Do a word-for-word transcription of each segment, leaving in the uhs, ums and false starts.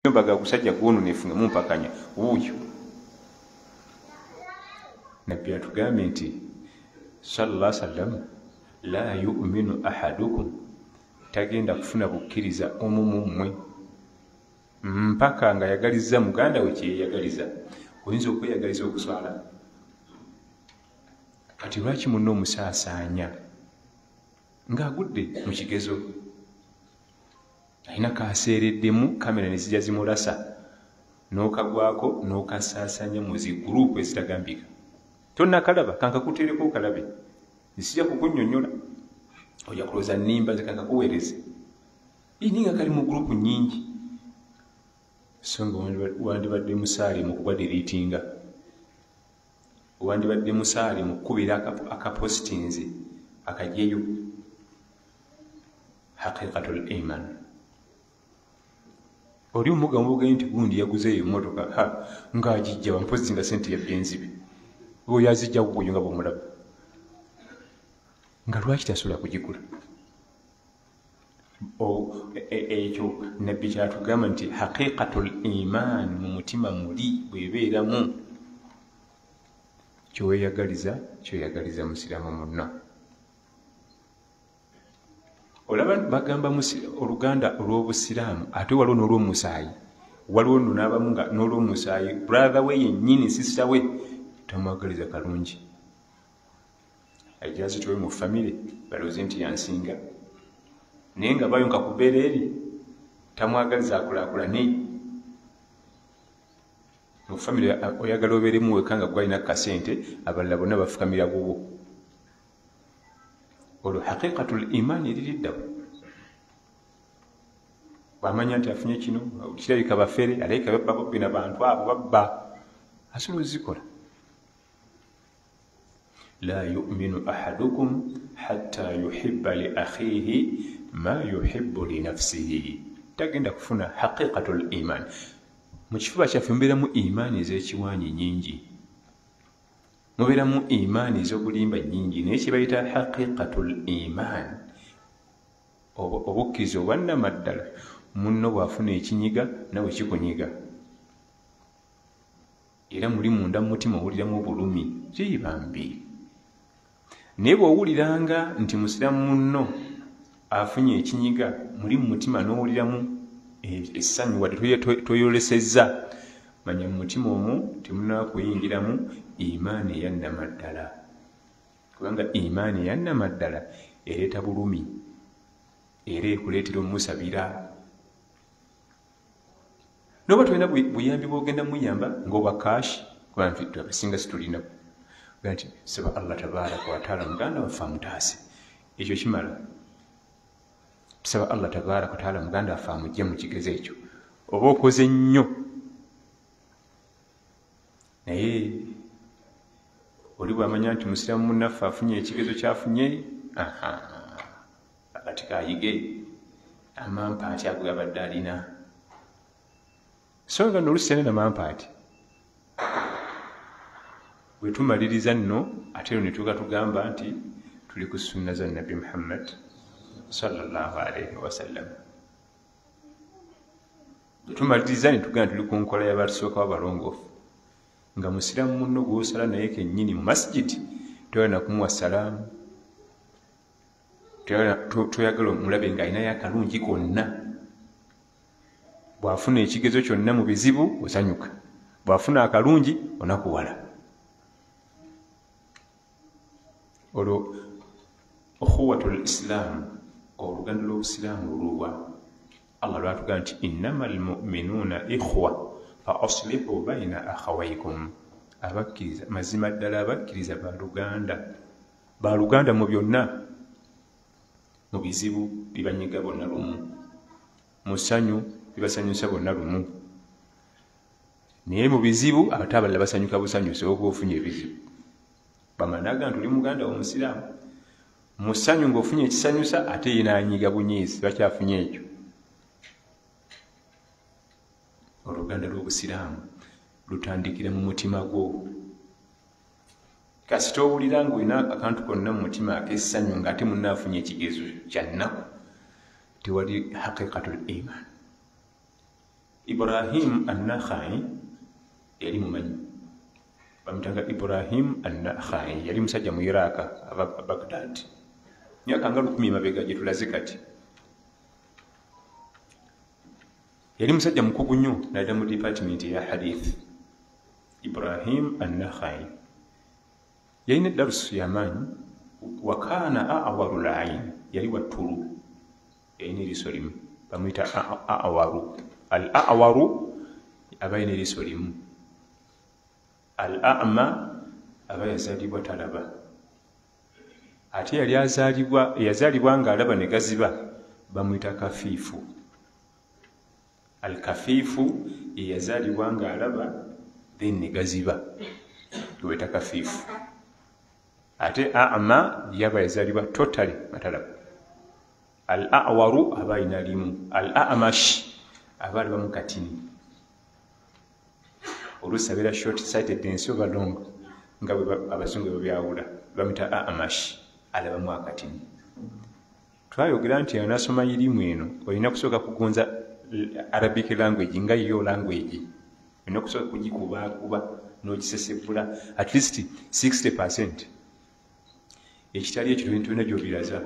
baga kusajja gwono nefunga mumpakanya wuuyo. Nabbi atugambye nti sallallahu alaihi wasallam la yu'minu ahadukum, tagenda kufuna bukkiriza omu mummwe mpaka nga yagaliza muganda we kyeyagaliza. Oyinza okweyagaliza okuswala, kati lwaki munno omusaasaanya ng'agudde mu kigezo, alina kaaseereddemu, kamera ne zijja zimulasa n'okagwako n'okasaasaanya mu zi gurupu ezitagambika. Tonnakalaba kankakuteereko okalabe, nzija kukunnyonnyola, ojja kulowooza nnimba nze kankakuweereze. Ini nga kali mu gurupu nnyingi, so nga wandibadde musaali mu kuba diriitinga, wandibadde musaali mu kkubira akapositinzi akajyeyo. Haqiqatul iman. Oli omugamba obugaye nti gundi yaguzeeyo emmotoka ng'agijja wampozi nga sente ya benzibe, oyo azijja kukuyo nga bw'omulaba, nga lwaki tasobola kugigula? Ekyo nabbi kyatugamba nti haqiqatul iman mu mutima muli bw'ebeeramu, ky'oweeyagaliza ky'oyagaliza musiraamu munno. Olaba bagamba oluganda olw'obusiraamu, ate waliwo n'olw'omusaayi, waliwo nno n'abamu nga n'olw'omusaayi brother we yennyini sister we tamwagaliza kalungi, ajja azitowe mu famire balowooze nti yansinga, naye nga bayonka ku bbeera eri tamwagaliza akulaakulane. Mu famire oyagala obeeremu weka nga gwalina kasente, abalala bonna bafukamira bubwo. Olwo haqiqatul iman eririddawo. Bw'amanya nti afunye kino, kirabika bafere, alayika babba bobbi n'abantu abo babba, asobola ozikola. La yu'minu ahadukum hatta yuhibba li akhihi ma yuhibbu li nafsihi. Tagenda kufuna haqiqatul iman. Mu kifuba kyaffe mubeeramu imaani ez'ekiwaanyi nnyingi, mubeeramu imaani ez'obulimba nnyingi, naye kye bayita haqiqatul iman, obukkiriza obwannamaddala, munno bw'afuna ekinyiga nawe kikunyiga, era muli munda mu mutima owuliramu obulumi, kiyibambi. Naye bw'owuliranga nti musiraamu munno afunye ekinyiga, muli mu mutima n'owuliramu essanyu wadde toyolesezza, manya mu mutima omwo temunnaba kuyingiramu imaani eyannamaddala, kubanga imaani eyannamaddala ereeta bulumi, era ekuleetera omusabira. Noba tolina buyambi bw'ogenda muyamba ng'obwa kaashi, kuba nti abasinga situlina, nti saba Allah tabaaraka wa taala muganda waffe amutaase, ekyo kimala. Tusaba Allah tabaaraka wa taala muganda waffe amugye mu kigezo ekyo, oba okoze nnyo, naye oli bw'amanya nti musiraamu munnaffe afunye ekigezo kyafunye, akati kaayige amampaati ago gabadde alina, so nga n'oluusi alina mampaati. Bwe tumaliriza nno ate ne tuuka tugamba nti tuli ku sunna za Nabbi Muhammad sallallahu alaihi wasallam. Bwe tumaliriza ne tugamba tuli ku nkola y'abatusooka b'abalongoofu, nga musiraamu munno gw'osala naye kennyini mu masjidi toyagala kumuwa salaamu, toyagala omulabe ng'alinayo akalungi konna. Bw'afuna ekigezo kyonna mu bizibu osanyuka, bw'afuna akalungi onakuwala. Olwo ukhuwatul islam, oluganda lw'obusiraamu luluwa. Allah lwatugamba nti innamal mu'minuuna ikhwa fa aslihu bayna akhawaykum. Abakkiriza mazima ddala, abakkiriza baluganda, baluganda mu byonna, mu bizibu bibanyiga bonna lumu, mu ssanyu bibasanyusa bonna lumu, naye mu bizibu ate abalala basanyuka busanyusa okuba ofunye ebizibu. Bamanaga nti oli muganda w'omusiraamu, mu ssanyu ng'ofunye ekisanyusa ate ye n'anyiga bunyiizi, bakyafunye ekyo. Oluganda lw'obusiraamu lutandikira mu mutima gwo. Kasita owulira ng'olina akantu konna mu mutima ak'essanyu ng'ate munno afunye ekigezo kya nnaku, tewali haqiqatul iman. Ibrahim an-Nakhai yali mumanyi bamutanga Ibrahim an-Nakhai yali musajja mu Iraq ava Baghdad myaka nga lukumi mabega gye tulaze kati. Yali musajja mukugu nnyo n'adda mu department ya hadith. Ibrahim an-Nakhai yalina darusu y'amaanyi. Wa kaana a'waru al-ayn yali wattulu yalina eriiso limu bamuyita a'waru. Al-a'waru aba alina eriiso limu. Al-a'ma aba yazaalibwa talaba. Ate yali azaalibwa yazaalibwa ng'alaba ne gaziba bamuyita kafiifu. Al-kafiifu ye yazaalibwa ng'alaba then ne gaziba tuweta kafiifu. Ate a'ma yaba yazaalibwa totally matalaba. Al-a'waru aba alina limu. Al-a'mash aba aliba mu katini. Oluusi abeera short sighted ensi oba long nga bwe abazungu bwe byawula bamuyita a'mash alabamu akatini. Twayogera nti anasoma irimu eno olina kusooka kugonza Arabic language nga yo language. Olina kusooka kugikubakuba n'ogisesebula at least sixty percent. Ekitali ekyo tulina gy'obiraza.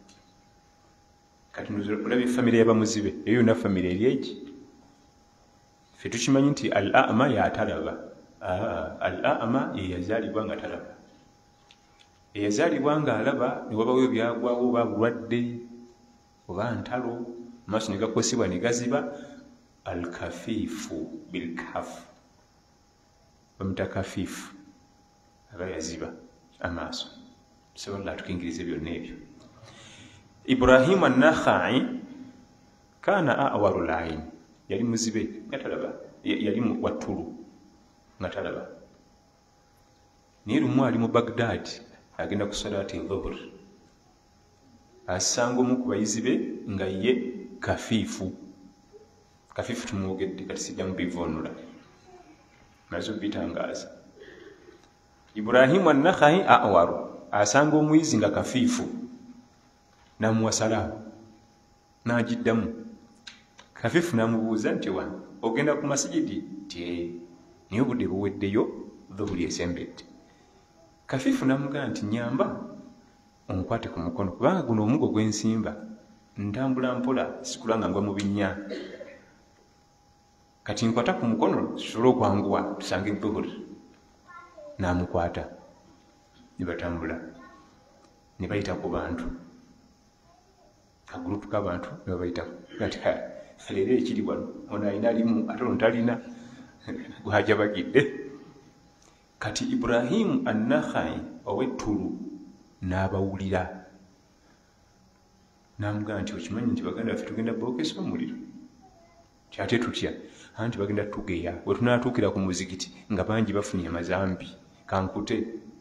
Kati olabye famire y'abamuzibe eyo yonna famire eri egi. Ffe tukimanyi nti al-a'ma y'atalaba. Al-a'ma ye yazaalibwa nga talaba. Eyazaalibwa ng'alaba ne wabawo ebyagwawo oba bulwadde oba ntalo amaaso ne gakosebwa ne gaziba. Al-kafiifu bil-kaf bamuyita kafiifu aba yaziba amaaso. Sobola atukingirize byonna ebyo. Ibrahim an-Nakhai kaana a'waru al-ayn yali muzibe nga talaba yali wattulu nga talaba. Naye lumu ali mu Baghdad agenda ku salaati dhuhr asanga omu ku bayizi be nga ye kafiifu. Kafiifu tumwogedde kati sijja mubivuunula nazo bitangaaza. Ibrahim an-Nakhai a'waru asanga omuyizi nga kafiifu n'amuwa salaamu n'agiddamu. Kafiifu n'amubuuza nti wa ogenda ku masijidi ti naye obudde buweddeyo dhuhuri esembedde. Kafiifu n'amugamba nti nyamba omukwate ku mukono kubanga guno omugo gw'ensimba ntambula mpola sikulanga ngwa mu binnya. Kati nkwata ku mukono tusobole okwanguwa tusange dhuhuri. N'amukwata ne batambula ne bayita ku bantu kagurupu k'abantu ne babayitako kati leero ekiri wano ono alina limu ate ono talina gwajabagidde. Kati Ibrahim an-Nakhai ow'ettulu n'abawulira n'amugamba nti okimanyi nti baganda baffe tugenda bookesa omuliro ti ate tutya anti bagenda tugeya we tunaatuukira ku muzigiti nga bangi bafunye amazambi kankute.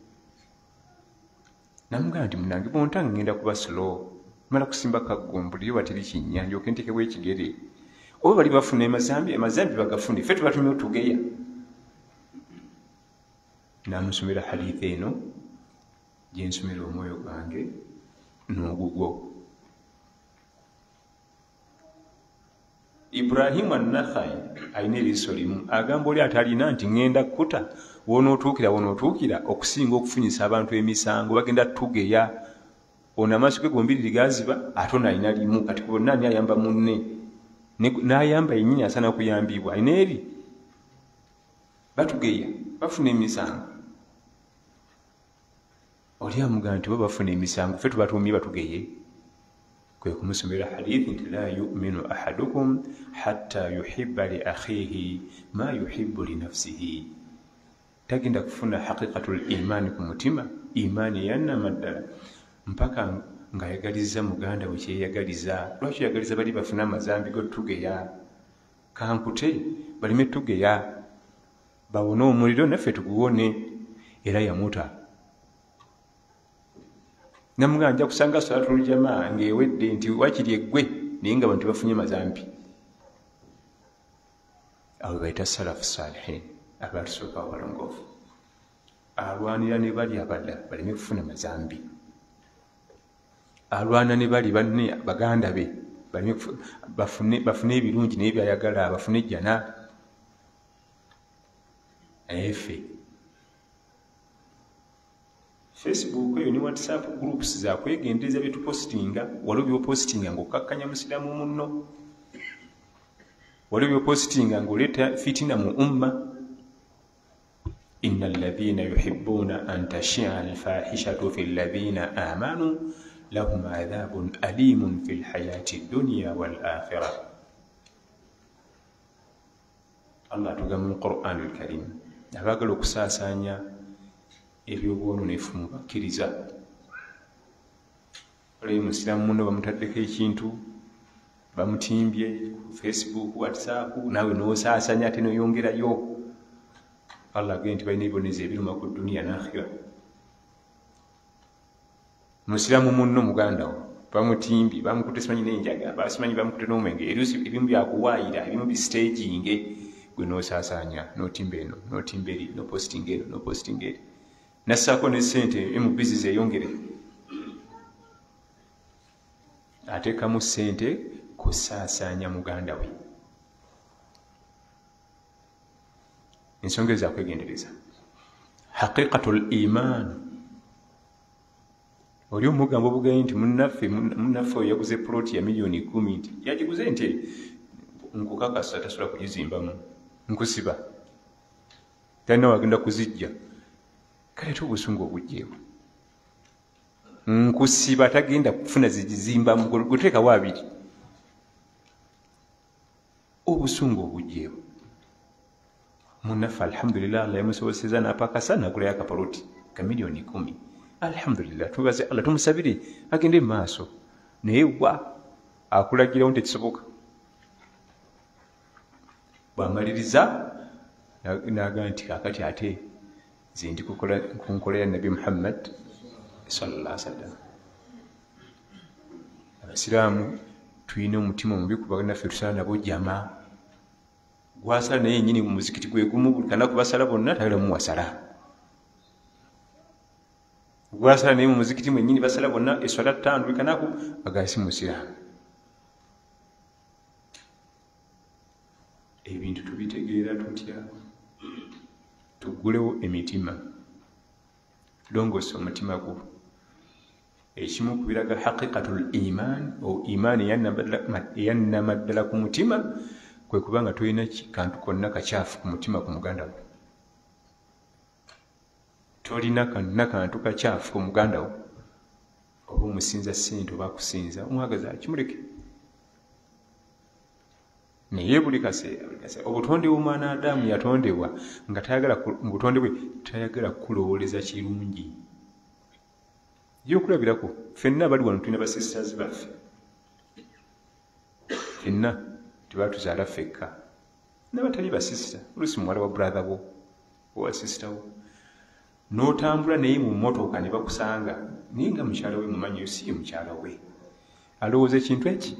Namugamba nti munange bontanga ngenda kuba slow mala kusimba kaggumbu liyo batiri kinnya ndyoke ntekebwa ekigere oba bali bafuna amazambi amazambi bagafune ffe tubatumye otugeya. N'amusomera hadithi eno gye nsomera omwoyo gwange n'ogugwo. Ibrahim an-Nakhai alina eriiso limu agamba oli atalina nti ŋŋenda kkuta wonootuukira wonootuukira okusinga okufunyisa abantu emisango bagenda tugeya. Ono amaaso ge gombiriri gaziba ate ono alina limu kati ku bonna ani ayamba munne n'ayamba yennyini asaana kuyambibwa alina eri batugeya bafuna emisango. Oli amugamba nti bo bafuna emisango ffe tubatuumye batugeye. Kwe kumusomera hadithi nti la yu'minu ahadukum hatta yuhibba li akhihi ma yuhibbu li nafsihi. Tagenda kufuna haqiqatul imani ku mutima imani yannama ddala mpaka ng'ayagaliza muganda we kyeyagaliza. Lwaki yagaliza bali bafuna amazambi gotugeya kankute balime tugeya bawone omuliro naffe tuguwone era yamuta. Namugamba nja kusanga salaatul jamaa ng'ewedde nti wakiri eggwe naye nga bantu bafunye mazambi. Abo bayita salafu salihin abatusooka abalongoofu alwanira ne bali abadda baleme kufuna mazambi. Alwana ne bali banne baganda be bafune bafune ebirungi n'ebyayagala bafune jjana efe Facebook eyo ni WhatsApp groups za kwegendereza bye tupostinga waliwo byopostinga ng'okkakkanya musiramu munno waliwo byopostinga ng'oleeta fitina mu umma inna alladhina yuhibbuna an tashia alfahishatu fi alladhina amanu lahum adhabun alimun fi lhayati dunya wal akhira. Allah tugamba mu Qur'an al-Karim abagala okusaasaanya ebyobwononefu mu bakkiriza. Olabye musiraamu muno bamutaddeko ekintu bamutimbye ku Facebook, WhatsApp, naawe n'osaasanya ate n'oyongerayo. Allah agambye nti balina ebibonezo ebiruma ku duniya n'akhira. Musiraamu munno muganda wo bamutimbye bamukutte simanyi n'enjaga basimanyi bamukutte n'omwenge erusi ebimu byakuwaayira ebimu bistaging gwe n'osaasanya n'otimba eno n'otimba eri n'opostinga eno n'opostinga eri nassaako ne ssente emu bizizi eyongere ateekamu ssente kusaasaanya muganda we. Ensonga ezakwegendereza haqiqatul iman. Oli omugambo obugayi nti munnaffe munnaffe oyo yaguze ploti ya miliyoni kumi nti yagiguze nti nkukakasa tasobola kugizimbamu nkusiba talina wagenda kuzijja kaleeta obusungu obugjeewo nkusiba tagenda kufuna zigizimbamu guteekawo abiri obusungu obugjeewo. Munnaffe alhamdulillah Allah yamusobozeseza n'apakasa n'agulayo akapaloti ka miliyoni kumi. Alhamdulillah tubaze Allah tumusabire agende maaso naye wa akulagirawo nti kisoboka bw'amaliriza n'agamba nti kaakati ate nze ndi ku nkola ya Nabi Muhammad sallallahu alaihi wasallam. Abasiraamu tulina omutima omubi ku bannaffe tusala nabo jama gwasala naye yennyini mu muzikiti gwe gumu buli kanaku basala bonna tayagala muwasala gwasala naye mu muzikiti mwennyini basala bonna eswala ttaano buli kanaku agasi musiraamu. Ebintu tubitegeera tutya? Tugulewo emitima longoosa omutima gwo. Ekimu ku biraga haqiqatul iman o imaani eyannama ddala ku mutima kwe kubanga tolina kantu konna kakyafu ku mutima ku muganda wo. Tolina kanna kantu kakyafu ku muganda wo oba omusinza ssente oba akusinza omwagaza kimuleke. Naye buli kaseera obutonde bw'omwana Adamu yatondebwa nga tayagala mu butonde bwe tayagala kulowooleza kirungi. Yokulabirako ffenna bali wano tulina basisters baffe ffenna tebatuzaala ffekka n'abatali basisita oluusi muwala wa brother wo owa sisita wo n'otambula naye mu mmotoka ne bakusanga naye nga mukyala we mumanyi si mukyala we alowooza ekintu eki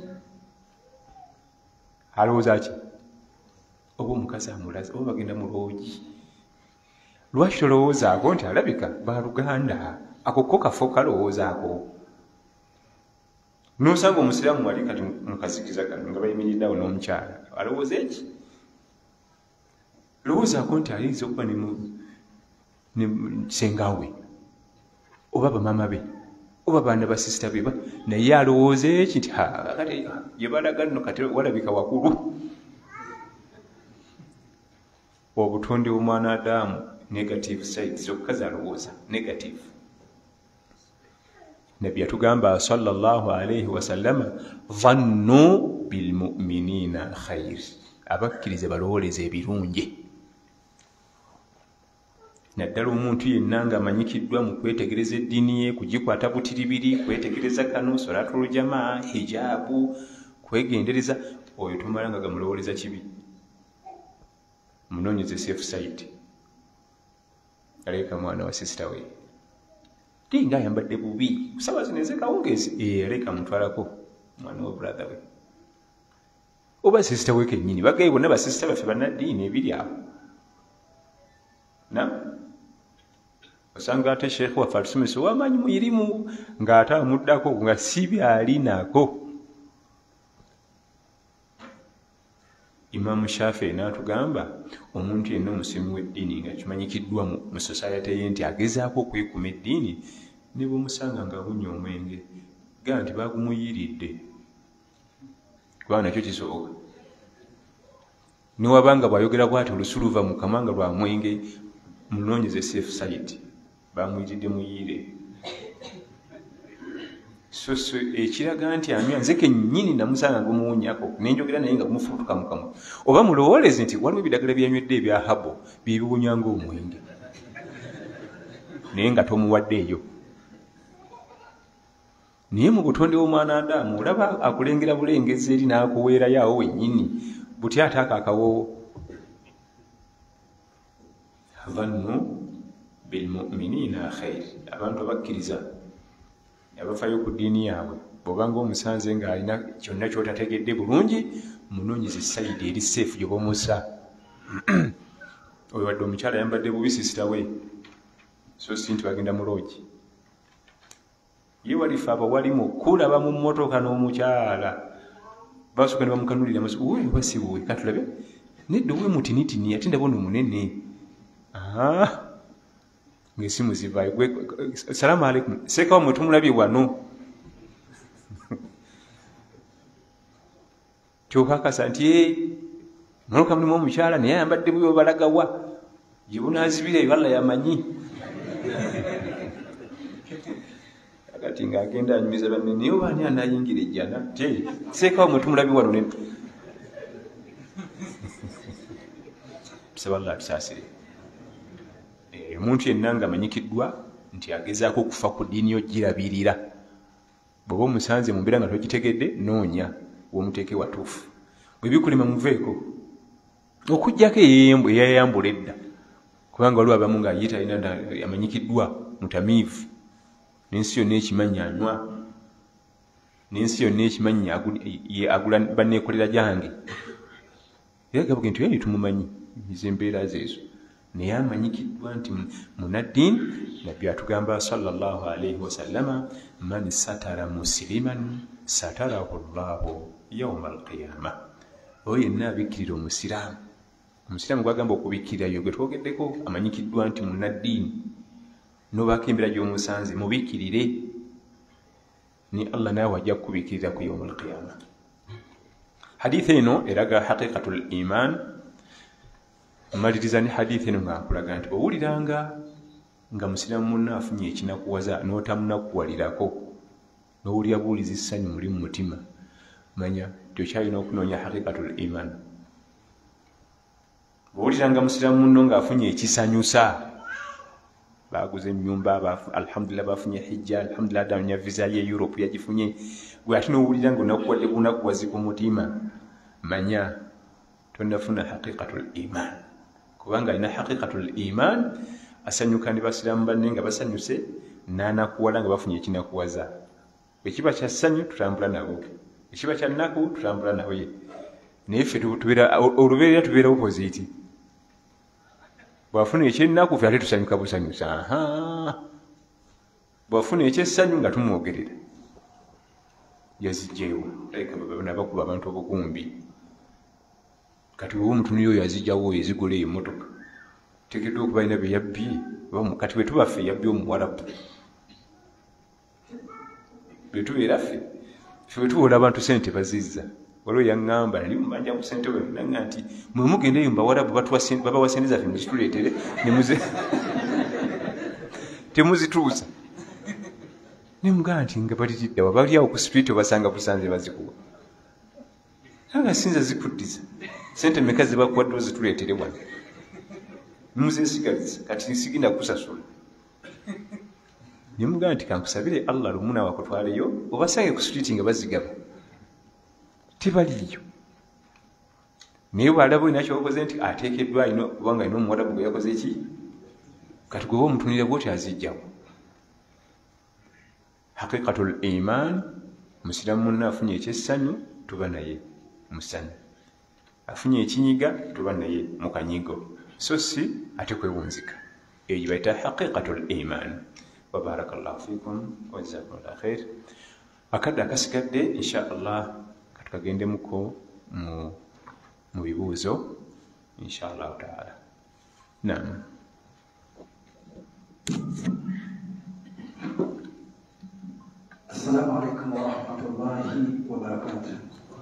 alowooza ki oba omukazi amulaze oba bagenda mu loogi lwaki tolowoozaako nti alabika baluganda ako ko kafo kalowoozaako n'osanga omusiraamu wali kati mukazikiza kano nga bayimiriddeawo n'omukyala alowooza eki lowoozaako nti ayinza okuba ne sengawe oba bamama be oba baana basisita be naye alowooza eki nti kati gye balaga nno kati walabika wakulu. Obutonde bw'omwana Adamu negative side zokka zalowooza negative. Nabbi yatugamba sallallahu alayhi wasallama dhannu bilmu'minina khair, abakkiriza balowooleza ebirungi. Naddala omuntu yenna ng'amanyikiddwa mu kwetegereza eddiini ye, kugikwata butiribiri, kwetegereza kano, salatul jamaa, hijabu, kwegendereza, oyo tomala nga gamulowooleza kibi. Munoonyeze safe side. Aleka mwana wa sister we. Tinga ayambadde bubi. Kusaba zineze kawungezi. Eh, aleka mutwalako mwana wa brother we. Oba sister we kennyini. Bagaye bonna ba sister baffe bannaddiini ebiri awo. Na? Osanga ate Sheikh wa Fatusumisi wamanyi muirimu ng'ate amuddako nga si byali nako. Imam Shafi'i n'atugamba omuntu yenna omusimu w'eddiini nga kimanyikiddwa mu society ye nti agezaako okwekuma eddiini ne bw'omusanga nga abunya omwenge gaa nti baagumuyiiridde kubanga nakyo kisoboka. Newabanga bw'ayogera bw'ati olusuluva mu kamanga lwa mwenge munoonyeze safe side baamuyiiridde muyiire. So so ekiraga nti anywa nze kennyini namusanga ngumuwunyako nenjogera naye nga gumufuutuka mu kamwa oba mulowooleze nti waliwo ebidagala byanywedde ebya habo byebiwunya ng'omwenge naye nga tomuwaddeeyo. Naye mu butonde bw'omwana Adamu olaba akulengera bulengezi eri n'akuweerayo awo wennyini buti ate akaakawoowo. Dhannu bilmu'miniina khair, abantu abakkiriza abafaayo ku ddiini yaabwe bw'obanga omusanze ng'alina kyonna ky'otategedde bulungi munoonyeze sayidi eri seefu gye b'omussa. Oyo wadde omukyala yambadde bubisisita we so si nti bagenda mu loogi ye walife abo walimu kulaba mu mmotoka n'omukyala basooka ne bamukanulira amaso uwe oba si wuwe katulabe nedda owe mutinitini ate ndabona omunene ng'essimu zivaayo gwe salaamu aleikum seekawo mwe tumulabye wano kyokakasa nti moloka mulimu omukyala naye ayambadde bwe balagawa gye bunaazibira eyo Allah yamanyi kati ng'agenda anyumiza banne naye oba ani anaayingira ejjana te seekawo mwe tumulabye wano ne tusaba Allah atusaasire. Omuntu yenna ng'amanyikiddwa nti agezaako okufa ku ddiini yo girabirira. Bw'oba omusanze mu mbeera nga togitegedde noonya w'omuteeke watuufu. Bwe bikulema muveeko okuggyako eyayambula edda kubanga waliwo abamu ng'ayita alina amanyikiddwa mutamiivu n'ensi yonna ekimanyi anywa n'ensi yonna ekimanyi agula banneekolera gyange era gabuge nti oyo tumumanyi izo embeera zeezo naye amanyikiddwa nti munaddiini nabbi atugamba sallallahu alaihi wasallama man satara musliman satarahu llahu yauma alqiyama. Oyo yenna abikkirira omusiraamu omusiraamu gwagamba okubikkirira yo gwe twogeddeko amanyikiddwa nti munaddiini nobaako embeera gy'omusanze mubikkirire ni Allah naawe ajja kukubikkirira ku yauma alqiyama. Hadithi eno eraga haqiqatul iman. Maliriza ne hadithi eno nga nkulaga nti owuliranga nga musiraamu munno afunye ekinakuwaza n'otamunakuwalirako n'owulira buulizi ssanyu muli mu mutima manya tokyalina okunoonya haqiqatul iman. Bw'owuliranga musiraamu munno ng'afunye ekisanyusa baaguza ennyumba alhamdulillah bafunye hijja alhamdulillah adamya visa ye Europe yagifunye gwe ate n'owulira ng'onakuwadde bunakuwazi ku mutima manya tonnafuna haqiqatul iman. Kubanga alina haqiqatul iman asanyuka ne basiraamu banne nga basanyuse n'anakuwala nga bafunye ekinakuwaza. Ekiba kya ssanyu tutambula nabo, ekiba kya nnaku tutambula nawe. Naye ffe olubeerera tubeera opposite. Bw'afuna ekyennaku ffe ate tusanyuka busanyusa. Bw'afuna ekyessanyu nga tumwogerera yazijjeewo nabakuba abantu obukumbi. Kati wowe omutunira oyo azijjawo oyo ezigula emmotoka tegeddwa okuba alina bye yabbye kati bwe tuba ffe yabbye omuwarabu bwe tubeera ffe ffe bwe tuwola abantu sente bazizza waliwo yaŋŋamba nali mubanja ku sente we naŋŋa nti mwe mugendeeyo mu bawarabu babawa sente zaffe muzituleetere temuzituuza ne mugamba nti nga baliriddawa bali awo ku street obasanga busanze bazikuwa anga sinza zikuddiza sente meka zibakuwadde ozituleetere wano muzeesigaliza kati sigenda kusasula. Ne mugamba nti kankusabire Allah lumu naawe akutwaleyo obasange ku street nga bazigaba tebaliyo. Naye bw'alaba olina kyokoze nti ateekeddwa alina kubanga alina omuwarabu gwe yakoze ki kati gwe oba omutunira bwoti azijjawo. Haqiqatul iman musiraamu munno afunye ekyessanyu tuba naye musanyu, afunye ekinyiga tuba naye mu kanyigo so si ate kwewunzika. Eyo bayita haqiqatul iman. Wa barakallahu fikum wa jazakumullahu khair. Akadde akasigadde insha Allah katukagendemuko mu mu bibuuzo inshallah taala. Naam. Assalamu alaikum wa rahmatullahi wa barakatuh.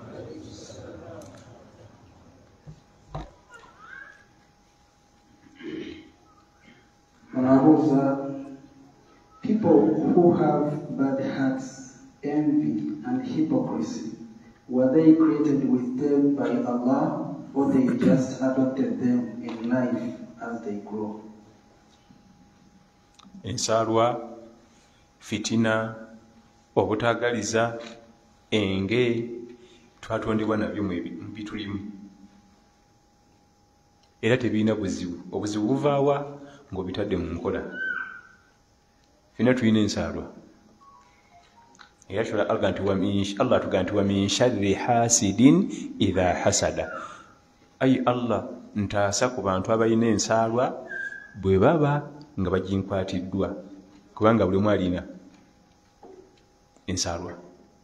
Manabuza, people who have bad hearts, envy and hypocrisy, were they created with them by Allah, or they just adopted them in life as they grow? Ensaalwa, fitina, obutagaliza, enge, twatondebwa nabyo mu bitulimu. Era tebirina buzibu. Obuzibu buvaawa ng'obitadde mu nkola. Fina tulina ensaalwa. Era Allah atugamba nti wa min sharri hasidin idha hasada. Ayi Allah ntaasa ku bantu abalina ensaalwa bwe baba nga baginkwatiddwa, kubanga buli omu alina ensaalwa.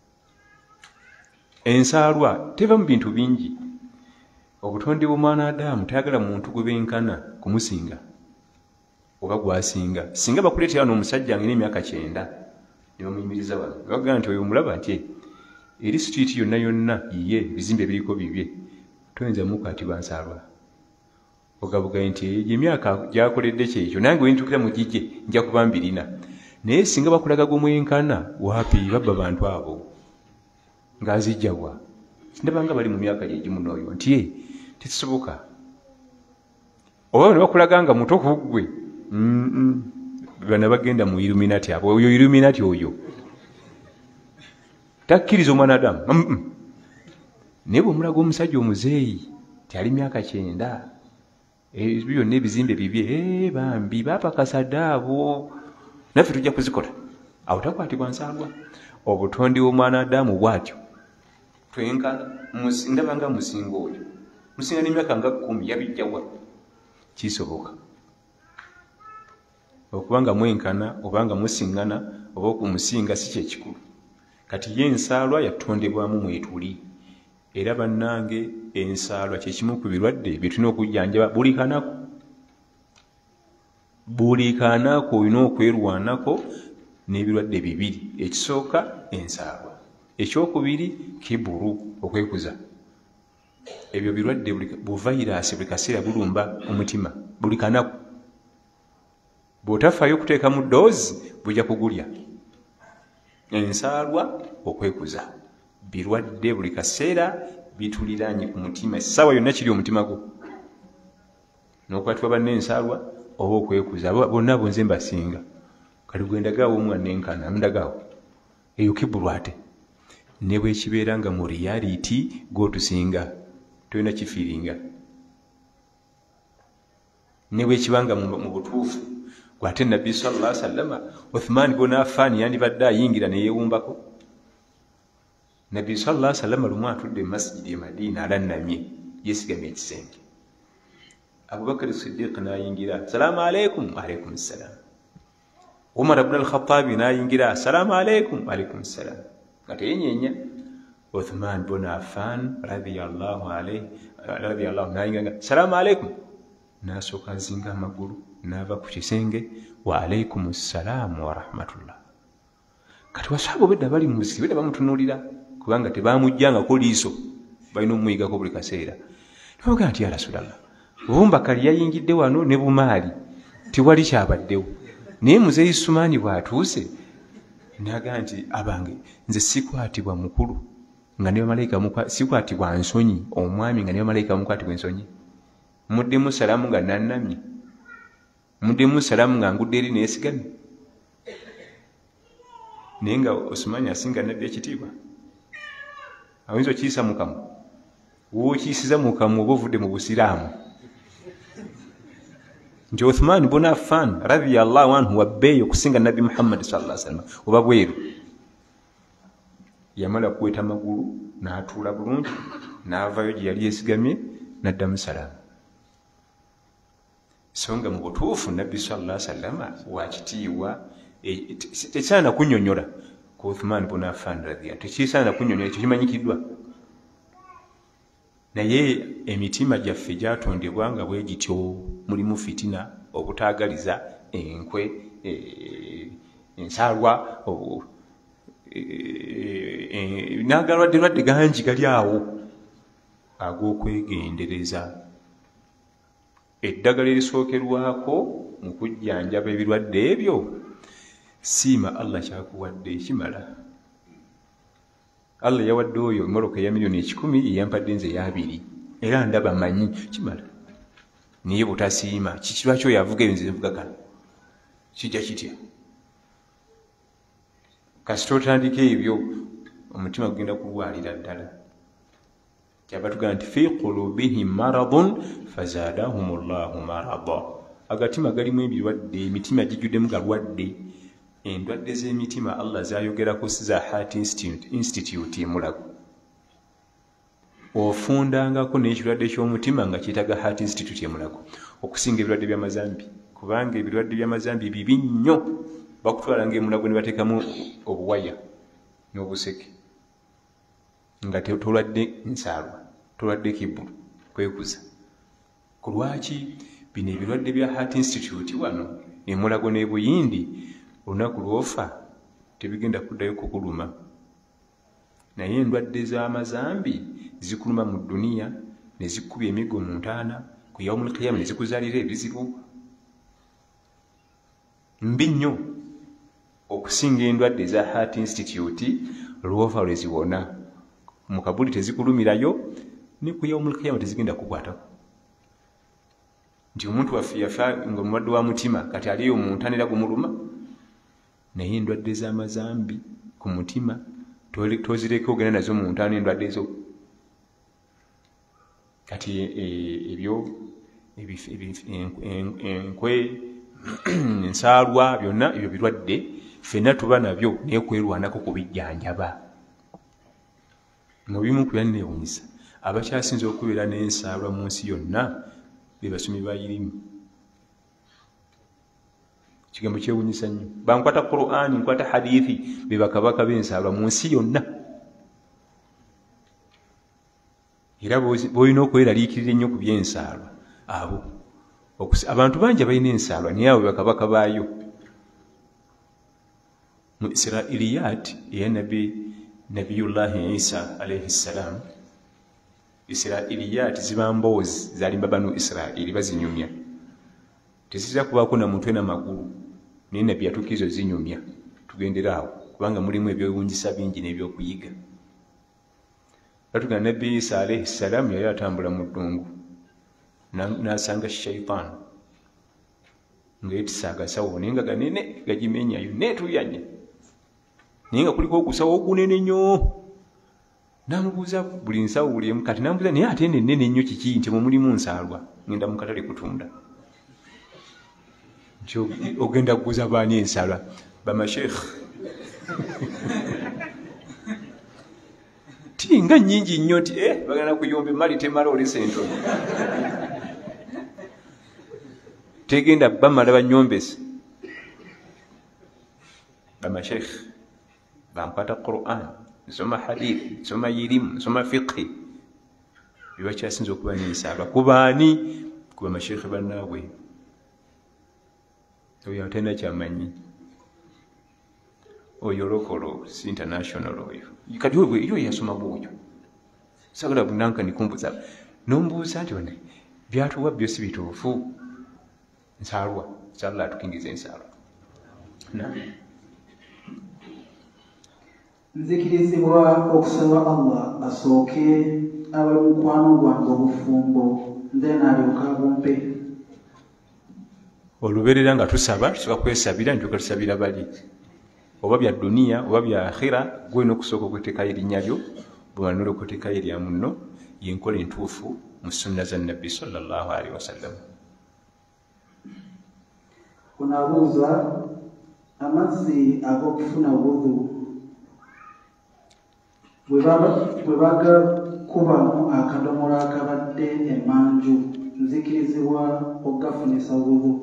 Ensaalwa teva mu bintu bingi. Obutonde bw'omwana Adamu tayagala muntu gwe benkana kumusinga oba gwasinga. Singa bakuleetera n'omusajja ng'alina emyaka kyenda ne bamuyimiriza wano, bagamba nti oyo omulaba nti eri sitiiti yonna yonna yiye ebizimbe biriko bibye, toyinza mukwatibwa nsaalwa. Ogabugaye nti emyaka gyakoledde kyekyo nange wentukira mu gijje nja kuba mbirina. Naye singa bakulaga gumwenkana, waapi babba bantu abo ng'azijjawa. Ndabanga bali mu myaka gyegimu n'oyo nti ye tekisoboka. Oba ne bakulaga nga muto ku ggwe, bana bagenda mu Illuminati abo. Oyo Illuminati oyo takkiriza omwana Adamu. Naye bw'omulaga omusajja omuzeeyi ti ali myaka kyenda, byonna ebizimbe bibye, bambi bapakasa dde abo, naffe tujja kuzikola. Awo takwatibwa nsaalwa. Obutonde bw'omwana Adamu bw'atyo twenkana. Ndaba nga musinga oyo, musinga n'emyaka nga kkumi, yabijjawa? Kisoboka okubanga mwenkana obanga musiŋŋana oba okumusinga si kyekikulu. Kati ye ensaalwa yatondebwamu mwetuli. Era bannange, ensaalwa kyekimu ku birwadde bye tulina okujjanjaba buli kanaku. Buli kanaku olina okwerwanako n'ebirwadde bibiri. Ekisooka ensaalwa, ekyokubiri kiburu, okwekuza. Ebyo birwadde buvayirasi buli kaseera bulumba omutima buli kanaku. Bw'otafaayo okuteeka mu ddoozi bujja kugulya. Ensaalwa, okwekuza, birwadde buli kaseera bituliraanye ku mutima. Essaawa yonna kiri omutima gwo. N'okwatibwa banne ensaalwa oba okwekuza, bonna abo nze mbasinga. Kati gwe ndagaawo omwana enkana ndagaawo eyo kibulu ate. Ne bwekibeera nga mu reality gw'otusinga tolina kifiiringa. Ne bwekibanga mu butuufu gwate Nabbi sallallahu alaihi wasallam, Uthman ibn Affan yandibadde ayingira ne yeewumbako. Nabbi sallallahu alaihi wasallam lumu atudde mu masjidi e Madina alannamye yeesigamye ekisenge. Abubakar Siddiq n'ayingira, salaamu alaikum. Alaikum salaam. Umar ibn al-Khattabi n'ayingira, salaamu alaikum. Alaikum salaam. Nga teyenyeenya. Uthman ibn Affan radiyallahu alayhi radiyallahu n'ayingira, salaamu alaikum. N'asooka azinga amagulu n'ava ku kisenge, wa alaikum salaam wa rahmatullah. Kati wasahaba bedda bali mu muziki bedda bamutunuulira kubanga tebaamujjangako liiso, balina omuyigako buli kaseera. Nebagamba nti ya Rasulallah, Bumbakali yayingidde wano ne Bumaali tiwali kyabaddewo, naye muzeeyi Sumaani bw'atuuse n'agamba nti abange nze sikwatibwa mukulu nga ne bamalayika, sikwatibwa nsonyi omwami nga ne bamalayika bamukwatibwa ensonyi. Muddemu salaamu nga nannamye, muddemu salaamu nga ngudde eri neesigamye. Naye nga Osumaani asinga Nabbi ekitiibwa, ayinza okiyisa mu kamwa. W'okiyisiza mu kamwa oba ovudde mu Busiraamu. Nti Uthman ibn Affan radiyallahu anhu wabbeeyo okusinga Nabbi Muhammad sallallahu alaihi wasallam oba bweru. Yamala kuweta amagulu n'atuula bulungi n'avaayo gye yali yeesigamye n'addamu salaamu. So nga mu butuufu Nabbi sallallahu alaihi wasallam wakitiibwa, tekisaana kunnyonnyola ku Uthman ibn Affan radiyallahu, tekisaana kunnyonnyola, ekyo kimanyikiddwa. naye emitima gyaffe gyatondebwa nga bwe gityo, mulimu fitina, obutaagaliza, enkwe, ensaalwa, n'agalwadde lwadde gangi gali awo ag'okwegendereza. Eddagala erisookerwako mu kujjanjaba ebirwadde ebyo, siima Allah kyakuwadde ekimala. Allah yawadde oyo emmotoka eya miliyoni ekikumi, yeyampadde nze eyabiri, era ndaba manyi kimala. Naye butasiima kikirwaki oyo avuga ebyo nze nvuga gano, kijja kitya? Kasita otandika ebyo omutima gugenda kulwalira ddala. Kyaba tugamba nti fi qulubihim maradun fazaadahum llahu marada. Agatima galimu ebirwadde, emitima gijjuddemu galwadde. Endwadde z'emitima Allah zayogerako si za Heart Institute, Institute emulago. Ofundangako n'ekirwadde ky'omutima nga kyetaaga Heart Institute emulago okusinga ebirwadde by'amazambi, kubanga ebirwadde by'amazambi bibi nnyo. Bakutwala ng'emulago ne bateekamu obuwaya n'obuseke nga tolwadde nsaalwa, tolwadde kibbulu, kwekuza. Ku lwaki? Bino ebirwadde bya Heart Institute wano emulago n'ebuyindi, olunaku lwofa tebigenda kuddayo kukuluma. Naye endwadde z'amazambi zikuluma mu dduniya, ne zikkubya emigo mu ntaana, ku yawmul qiyama ne zikuzaalira ebizibu. Mbi nnyo okusinga endwadde za Heart Institute lwofa lwe ziwona. Mu kabuli tezikulumirayo, ne ku yawmul qiyama tezigenda kukwatako. Nti omuntu waffe yafa nga mulwadde wa mutima, kati aliyo mu ntaana era gumuluma. Naye endwadde z'amazambi ku mutima tozireka ogenda nazo mu ntaana endwadde ezo. Kati ebyo enkwe, ensaalwa, byonna ebyo birwadde ffenna tuba nabyo, naye kwerwanako kubijjanjaba. Mu bimu ku byanneewuunyisa, abakyasinze okubeera n'ensaalwa mu nsi yonna be basomi ba irimu. Kigambo kyewuunyisa nnyo. Bankwata Qur'an, nkwata hadithi, be bakabaka b'ensaalwa mu nsi yonna. Era b'olina okweraliikirira ennyo ku by'ensaalwa abo. Abantu bangi abalina ensaalwa naye abo be bakabaka baayo. Mu Israiliyat eya nabi Nabiyullahi Isa alayhi salam, Israiliyat ziba mboozi zalimba banu Israili bazinyumya. Tezizira kubaako na mutwe na magulu, naye nabbi yatukkiriza zinyumya. Tugendera awo kubanga mulimu ebyewuunyisa bingi n'ebyokuyiga. Batugamba nabbi Isa alayhi salam yali atambula mu ddungu n'asanga shaitan ng'etisa agasawo naye nga ganene gagimenyayo neetuyanye, naye nga kuliko ogusawo ogunene nnyo. N'amubuuza buli nsawo buli emu, kati n'amubuuza naye ate ennene nnyo kiki? Nti mwe mulimu nsaalwa, ngenda mu katale kutunda. Nti ogenda kuguza baani ensaalwa? Bamashekhe. Ti nga nnyingi nnyo nti eh bagenda kuyomba emali temala olese entono. Tegenda bamala banyombese. Bamashekhe bankwata Qur'an, nsoma hadith, nsoma irimu, nsoma fiqhi, bibakyasinza okuba n'ensaalwa. Ku baani? Ku bamashekhe bannaabwe. Oyo atenda kyamanyi, oyo lokolo si international oyo. Kati oyo iyo yasoma bw'oyo sagala bunanka nikumbuza nombuuza nti wane byatuwa byo si bituufu. Nsaalwa nsaalwa atukingiza ensaalwa. Nzikirizibwa okusaba Allah asooke abe mukwano gwange obufumbo, then alyoka bumpe. Olubeerera nga tusaba tusobola kwesabira ntuka tusabira bali oba bya duniya oba bya akhira, gwe n'okusooka okweteekayo erinnya lyo bwewanula okuteekayo erya muno, yenkola entuufu mu sunna za nabbi sallallahu alaihi wasallam. Unabuuza amazzi ag'okufuna wudhu bwe bagakubamu akadomola akabadde emanju, nzikirizibwa okugafunisa wudhu?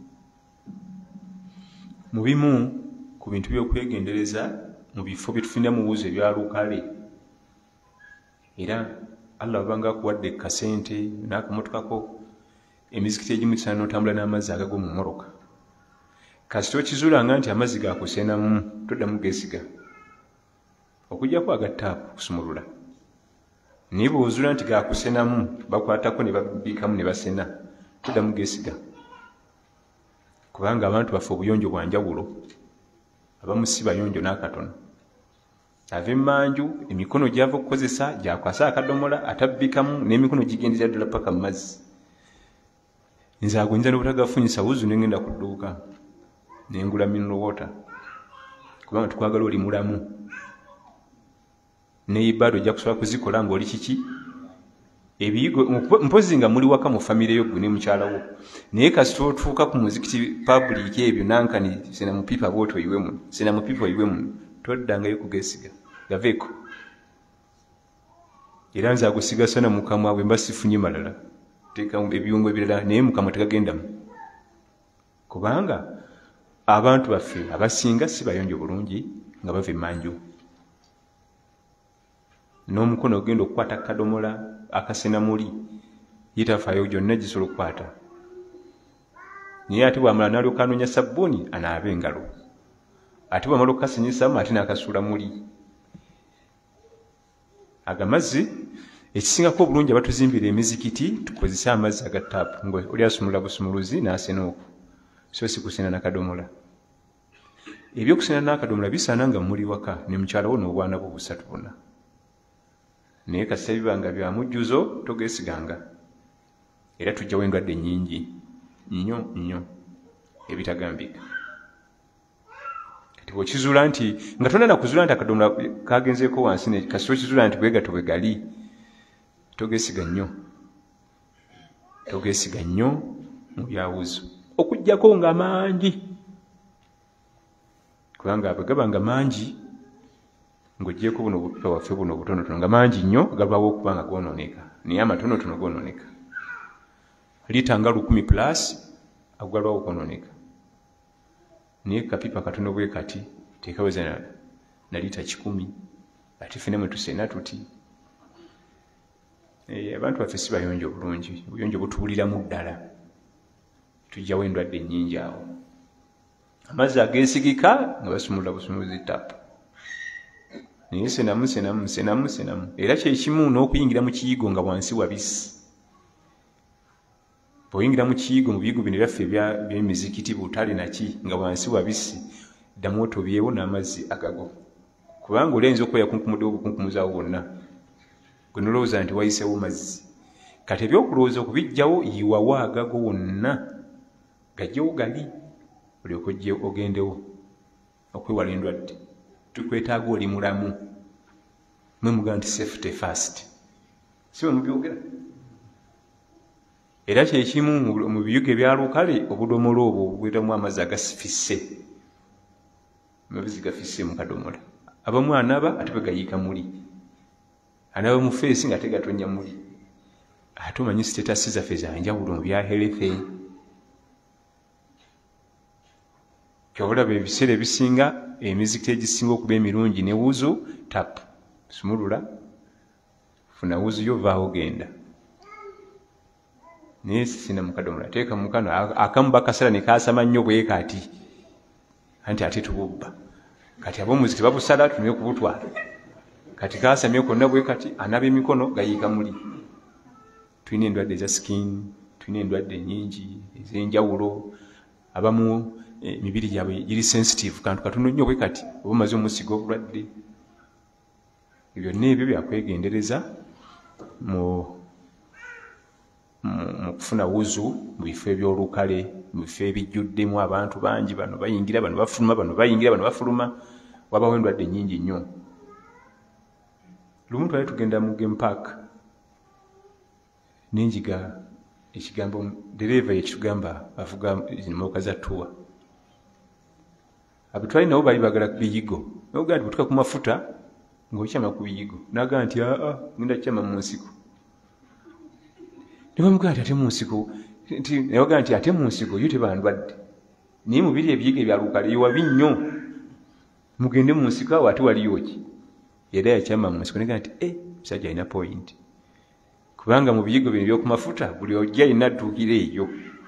Mu bimu ku bintu by'okwegendereza mu bifo bye tufunira mu wuzi ebya lukale, era Allah banga kuwadde kasente n'akamotukako emizikiti egimu kisana n'otambula n'amazzi agago mu moroka kasita okizulanga nti amazzi gakusenamu toddamu geesiga okujjako agataapu kusumulula naye bw'ozula nti gakusenamu bakwatako ne babbiikamu ne basena toddamu geesiga kubanga abantu baffe obuyonjo bwa njawulo abamu si bayonjo n'akatono ava emmanju emikono gy'ava okukozesa gyakwasa akadomola atabbikamu n'emikono gigendera ddala paka mu mazzi nze ago nza n'obutagafunyisa wuzu ne ngenda ku dduuka nengula mineral water kubanga tukwagala oli mulamu neibado ojja kusobola kuzikola ng'oli kiki ebiyigo mpozi nga muli waka mu famire yo gwe ne mukyala wo naye kasita otuuka ku muzikiti public ebyo nankani sena mupipa bwoto oyiwemu sena mupipa oyiwemu toddangayo kugeesiga gaveeko era nze agusiga sana mukamwa bwe mba sifunye malala teeka ebirungo ebirala naye mukamwa tegagendamu kubanga abantu baffe abasinga si bayonjo bulungi nga bava emmanju n'omukono ogenda okukwata kadomola akasenamuli yitafaayo gyonna gisobola okukwata naye ate bwamala n'alyoka anoonya sabbuuni anaabe engalo ate bwamala okukasinyisamu ate n'akasuula muli agamazzi ekisingako obulungi abatuzimbira emizikiti tukozese amazzi aga taapu nga oli asumulula busumuluzi n'asena okwo so si kusena n'akadomola ebyokusena n'akadomola bisaana nga muli waka ne mukyalawo n'obwana bwo busatu buna naye kasita bibanga bya mujjuzo togeesiganga era tujjawo endwadde nnyingi nnyo nnyo ebitagambika kati bw'okizuula nti nga tonna nakuzuula nti akadomola kagenzeeko wansi kasita okizuula nti bwegato bwe gali togeesiga nnyo togeesiga nnyo mu byawuzo okuggyako nga mangi kubanga bwe gaba nga mangi ng'oggyeko buno obupipa waffe buno obutonotono nga mangi nnyo galwawo okuba nga goonooneka naye amatonotono goonooneka liita nga lukumi plus agalwawo kwonooneka naye kapipa katono bwe kati tekaweza na, na liita kikumi ate ffenna mwe tusena tuti e, abantu baffe si bayonjo obulungi obuyonjo butuwuliramu ddala tujjawo endwadde nnyingi awo amazzi ageesigika nga basumulula busumuluzi tapu naye senamu senamu senamu senamu era kyekimu n'okuyingira mu kiyigo nga wansi wabisi bw'oyingira mu kiyigo mu biyigo bino byaffe by'emizikiti butale naki nga wansi wabisi ddamu otobyewo n'amazzi agago kubanga olenza okweya kunkumuddewo obukunkumuzaawo bwonna gwe nolowooza nti wayiseewo mazzi kati ebyokulowooza okubijjawo yiwawo agago wonna gajjewo gali olyoka ojje ogendewo okwewala endwadde tukwetaaga oli mulamu mwe mugaa nti safety first si bwe mubyogera era kyekimu mu biyigo ebyalukale obudomola obwo obugweramu amazzi agasifisse amazzi gafisse mu kadomola abamu anaba ate begayiika muli anaba mu feesi nga tegatonya muli ate omanyi sitetasi zaffe zanjawulo mu bya healthe kyobulaba ebiseera ebisinga emizikiti egisinga okuba emirungi ne wuzu tapu sumulula funa wuzu yo vaawo genda naye sina mukadomola teeka mukano akamu bakasala ne kaasama nnyo bwe kati anti ate tububba kati ab'omuzikiti babusala tunywe kubutwala kati kaasamye konna bwe kati anaba emikono gayiika muli tulina endwadde eza skin tulina endwadde nnyingi ez'enjawulo abamu emibiri gyabwe giri sensitive kantu katono nnyo bwe kati oba omaze omusiga obulwadde byonna ebyo byakwegendereza mu mu kufuna wuzu mu bifo ebyolukale mu bifo ebijjuddemu abantu bangi bano bayingira bano bafuluma bano bayingira bano bafuluma wabawo endwadde nnyingi nnyo lumu twali tugenda mu game park nenjiga ekigambo dereva yekitugamba avuga moka za tuwa abitwali nabo bali bagala kubiyigo noga nti butuka ku mafuta ng'okyama ku biyigo naga nti aa ngenda kyama mu nsiko nibamugaa nti ate mu nsiko nayoga nti ate mu nsiko yo tebandwadde naye mu biri ebiyigo ebyalukale yowabi nnyo mugende mu nsiko awo ate waliyo ki era yakyama mu nsiko naga nti e musajja alina point kubanga mu biyigo bino by'oku mafuta buli ojja alina adduukira eyo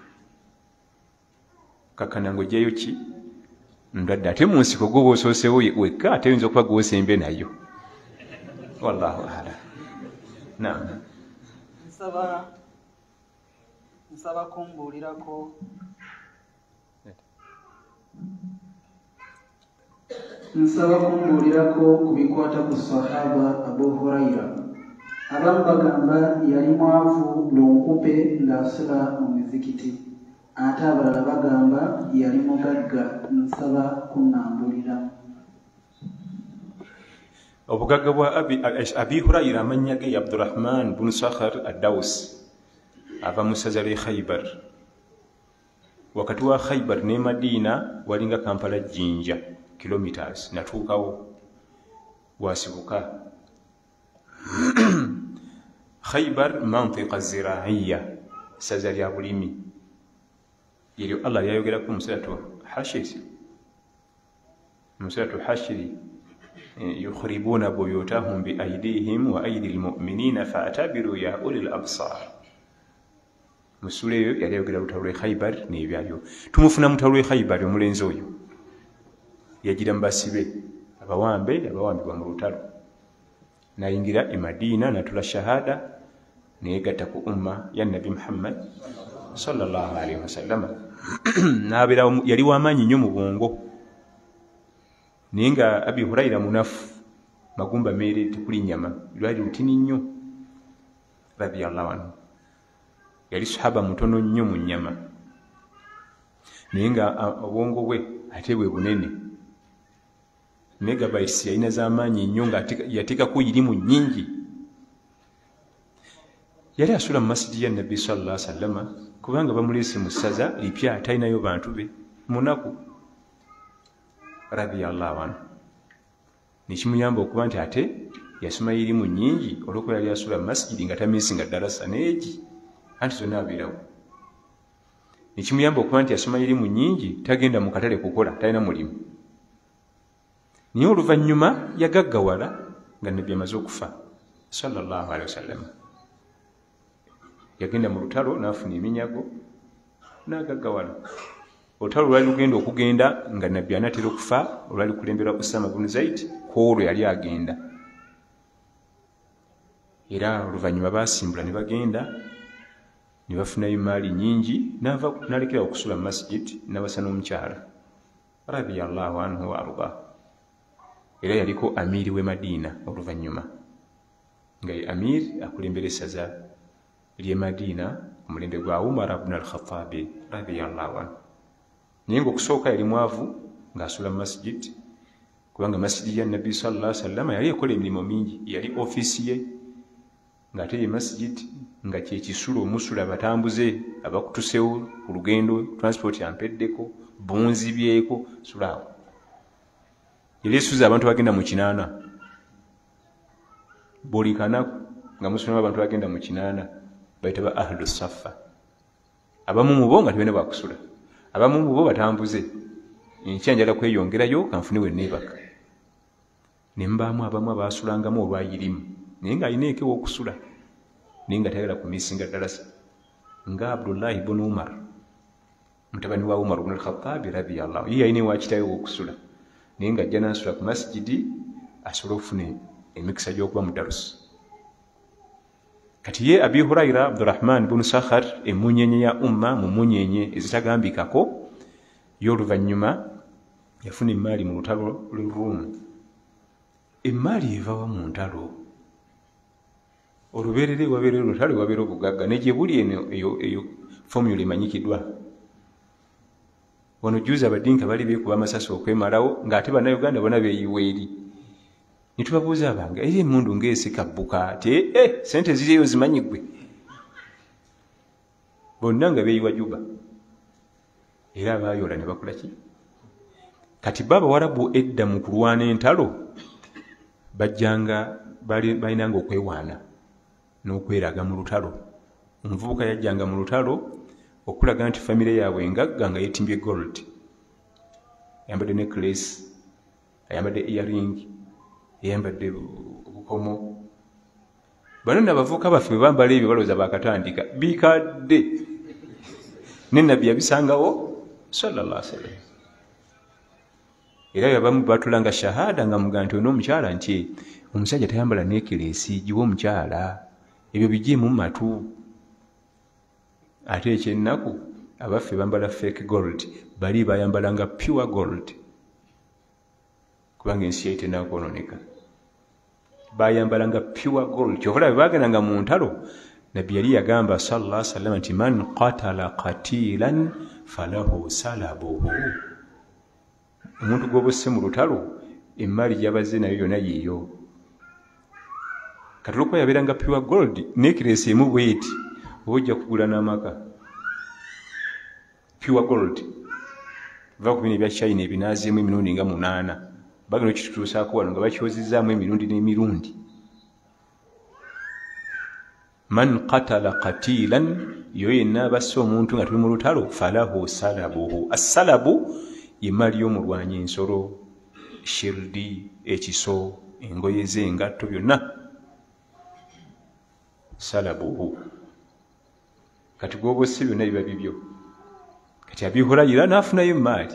kakkana ng'ojjayo ki ndwadde ate mu nsiko gwoba osoosewo wekka ate oyinza okuba gwosembe nayo wallahu alam. Naam. nsaba nsaba kumbuulirako nsaba kumbuulirako ku bikwata ku sahaba Abu Huraira. Abamu bagamba yali mwavu lunkupe ng'asula mu mizikiti, ate abalala bagamba yali mugagga. Nsaba kunnambulira. Obugagga bwa abi, abi Huraira amannya ge Abdurrahman bunu Sakhar ad-Dawsi ava mu ssaza ly'e Khaybar. Wakati wa Khaybar ne Madina walinga Kampala jjinja kilometers, natuukawo wasibuka. Khaybar mantiqa ziraiya, ssaza lya bulimi. Eryo Allah yayogerako mu suratu Hashir, mu suratu Hashiri, yukhribuna buyutahum bi aydihim wa aydi almu'minina fa'tabiru ya ulil absar. Musule eyo yali ayogera lutalo lw'e Khaybar n'ebyayo. Tumufuna mu lutalo lw'e Khaybar omulenzi oyo yagira mu basibe abawambe abawambibwa mu lutalo, nayingira e Madina natula shahada neyegatta ku umma ya Nabi Muhammad sallallahu alaihi wasallam. Nabeera yali w'amaanyi nnyo mu bwongo, naye nga Abi Huraira munafu, magumba meere tekuli nnyama, lwali lutini nnyo radiyallahu anhu. Yali sahaba mutono nnyo mu nnyama, naye nga obwongo bwe ate bwe bunene. Megabytes yalina z'amaanyi nnyo nga yateekako irimu nnyingi. Yali asula mu masjidi ya Nabbi sallallahu alaihi wasallam kubanga bamuleese mu ssaza lipya atalinayo bantu be munaku radiyallahu anhu. Nekimuyamba okuba nti ate yasoma irimu nnyingi olw'okuba yali asula mu masjidi nga tamiisinga darasa neegi anti zonna abeerawo. Nekimuyamba okuba nti yasoma irimu nnyingi, tagenda mu katale kukola, talina mulimu. Naye oluvannyuma yagaggawala nga Nabbi amaze okufa sallallahu alaihi wasallam. Yagenda mu lutalo n'afuna eminyago n'agaggawala. Olutalo lwali lugenda okugenda nga Nabbi anaatera okufa, olwali kulemberwa Usama bin Zaid, kwolwo yali agenda. Era oluvannyuma baasimbula ne bagenda ne bafunayo maali nnyingi, n'alekera okusula mu masjid n'abasa n'omukyala radiyallahu anhu wa arda. Era yaliko amiri w'e Madina oluvannyuma, nga ye amir akulembera essaza ly'e Madina ku mulembe gwa Umar ibn al-Khattabi radiyallahu anhu. Naye ng'okusooka yali mwavu ng'asula mu masjid, kubanga masjidi ya Nabbi sallallahu alaihi wasallam yali ekola emirimu mingi. Yali ofiisi ye, ng'ate ye masjid nga kye kisulo omusula abatambuze abakutusewo ku lugendo, transport yampeddeko, bunzibyeko, sulaawo. Yali esuza abantu bagenda mu kinaana buli kanaku, nga musulamu abantu bagenda mu kinaana, bayita ba ahlu saffa. Abamu mu bo nga tebena bakusula, abamu mu bo batambuze, enkya njala kweyongerayo kanfune we neebaka. Ne mbaamu abamu abaasulangamu olwayirimu, naye ng'alina eka ew'okusula, naye nga tayagala kumiisinga ddalasa, nga Abdullahi ibn Umar mutabani wa Umar ibn al-Khattabi radiyallahu anhu. Ye yalina ewakitayo ew'okusula, naye ng'ajja n'asula ku masjidi asobole okufuna emikisa gy'okuba mu darusi. Kati ye Abi Huraira Abdurrahman bunu Sakhar, emunyenye ya umma mu munyenye ezitagambikako, y'oluvannyuma yafuna emaali mu lutalo lw'e Ruumu. Emaali evawa mu ntalo, olubeerere wabeera olutalo wabeera obugagga, ne gye buli eno eyo formula emanyikiddwa. Wano juzi abadinka bali beekuba amasasi okwemalawo, ng'ate bannayuganda bonna beeyiwa eri. Ne tubabuuza abange, eri emmundu ng'esikabbuka ate eh, sente ziriyo zimanyi ggwe. Bonna nga beeyiwa Juba. Era abaayoola ne bakola ki? Kati baba Warabu edda mu kulwana entalo bajjanga balinanga okwewaana n'okweraga mu lutalo. Omuvubuka yajjanga mu lutalo okulaga nti famire yaabwe engagga nga yeetimbye gold, ayambadde necklace, ayambadde earring, ayambadde obukomo, bano nabavuka baffe bambala ebyo balowooza bakatandika bikadde ne nabbi yabisangawo sallallahu alaihi wasallam. Era yabamu batulanga shahada nga mugaa nti omukyala nti omusajja tayambala nekelesi giwa omukyala ebyo bigimu matu. Ate ekyennaku abaffe bambala fake gold, bali bayambalanga pure gold kubanga ensi yaite nakononeka. Bayambalanga pure gold. Kyokolabe bagendanga mu ntalo, nabbi yali yagamba sallallahu alaihi wasallam nti man qatala qatilan falahu salabuhu. Omuntu gwobusse mu lutalo emmali gyabaze nayo yona yiyo. Kati olwokuba yabeeranga pure gold nekiresi emu bweti oba ojja kugula n'amaka. Pure gold va ku bino ebya China ebinaaziemu emirundi nga munaana bagenda okitutuusaako wano nga bakyozizaamu emirundi n'emirundi. Man qatala qatilan, yo yenna abasse omuntu nga tuli mu lutalo, falahu salabuhu. Assalabu yemmali y'omulwanyi, ensolo, shirdi, ekiso, engoye ze, engatto, byonna salabuhu. Kati gwobosse byonna biba bibyo. Kati Abi Hurayra n'afunayo emmaali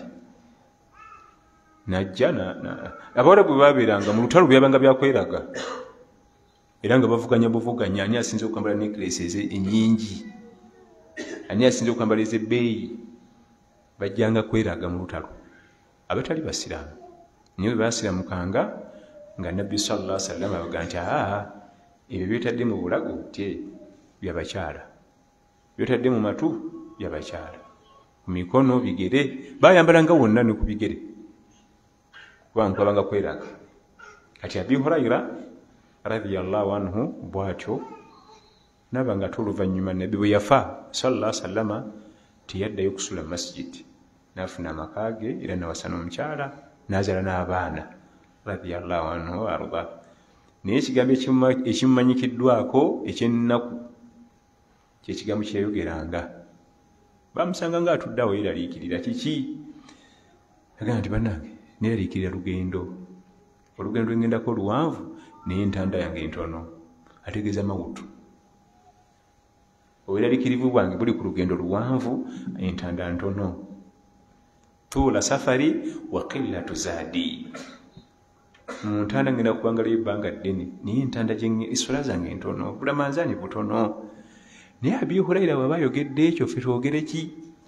najja abawala bwe babeeranga mu lutalo byabanga byakweraga era nga bavuganya buvuganya ani asinze okwambala necklaces ennyingi, ani asinze okwambala ez'ebbeeyi. Bajjanga kweraga mu lutalo abatali basiraamu. Niyo bwe baasiramukanga nga nabbi sallallahu alaihi wasallam abaga nti aa ebyo byetadde mu bulago nti byabakyala, byetadde mu matu byabakyala, ku mikono bigere bayambalanga wonna ne ku bigere kubanga kwabanga kweraga. Kati Abi Hurayra radiyallahu anhu bwatyo nabanga tuluvannyuma nabbi bwe yafa sallallahu alaihi wasallam tiyaddayo kusula masjid, nafuna amakage era nawasana omukyala nazaala n'abaana radiyallahu anhu arda. Naye ekigambo ekimumanyikiddwako ekyennaku kyekigambo kyeyayogeranga. Bamusanga nga atuddeawo yeraliikirira kiki? Agamba nti bannange neraliikirira lugendo, olugendo lwengendako luwanvu naye entanda yange entono, ategeeza mawutu. Obweraliikirivu bwange buli ku lugendo luwanvu, entanda ntono. Tuula safari wa qillatu zaadi. Mu ntanda ngenda kubangalayo ebbanga ddene naye entanda essola zange entono, obulamanzaani butono. Naye Abi Hurayra bw'aba ayogedde ekyo ffe twogere ki?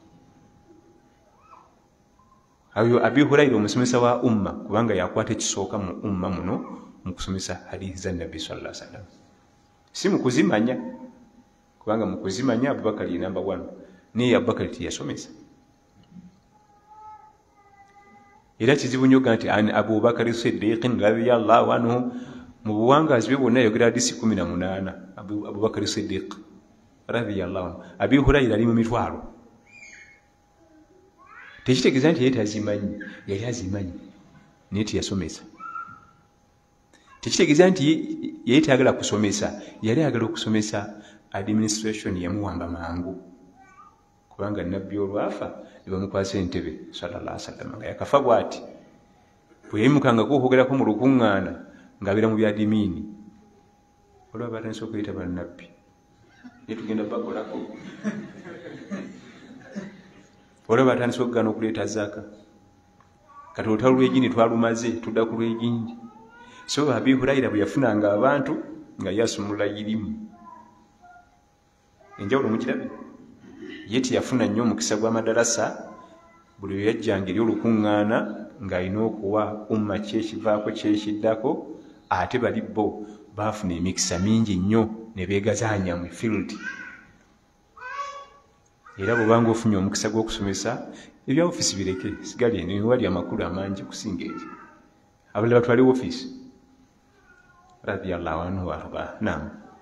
Ayo Abi Hurayra omusomesa wa umma, kubanga yakwata ekisooka mu umma muno mu kusomesa hadithi za nabbi sallallahu alaihi wasallam. Si mu kuzimanya, kubanga mu kuzimanya Abubakar ye namba one, naye Abubakar teyasomesa. Era kizibu nnyo nti ani Abubakar Siddiq radiyallahu anhu mu buwangaazi bwe bwonna yayogera hadiisi kumi na munaana. Abubakar Siddiq radiyallahu anhu, Abi Hurayra ali mu mitwalo. Tekitegeeza nti yali tazimanyi, yali azimanyi naye teyasomesa. Tekitegeeza nti yali tayagala kusomesa, yali ayagala okusomesa. Administration yamuwamba mangu kubanga nabbi olwafa ne bamukwasa entebe sallallahu alaihi wasallam nga yakafa bw'ati. Bwe yayimukangako okwogerako mu lukuŋŋaana ng'abeera mu byadimiini, olwaba batandise okuyita bannabbi naye tugenda bakolako. Olwaba batandise okugaana okuleeta zaaka. Kati olutalo lw'ejjini twalumaze, tudda ku lw'ejjingi. So Abi Hurayra bwe yafunanga abantu nga yasumulula irimu. Enjawulo mukirabye? Ye teyafuna nnyo omukisa gw'amadarasa. Buli lwe yajjanga eri olukuŋŋaana ng'alina okuwa umma kyekivaako kyekiddako, ate bali bo baafuna emikisa mingi nnyo ne beegazaanya mu field. Era bw'obanga ofunye omukisa gw'okusomesa, ebya ofiisi bireke, sigali eno wali amakulu amangi kusinga ebyo. Abalala batwale ofiisi radiyallahu anhu warda. Naam.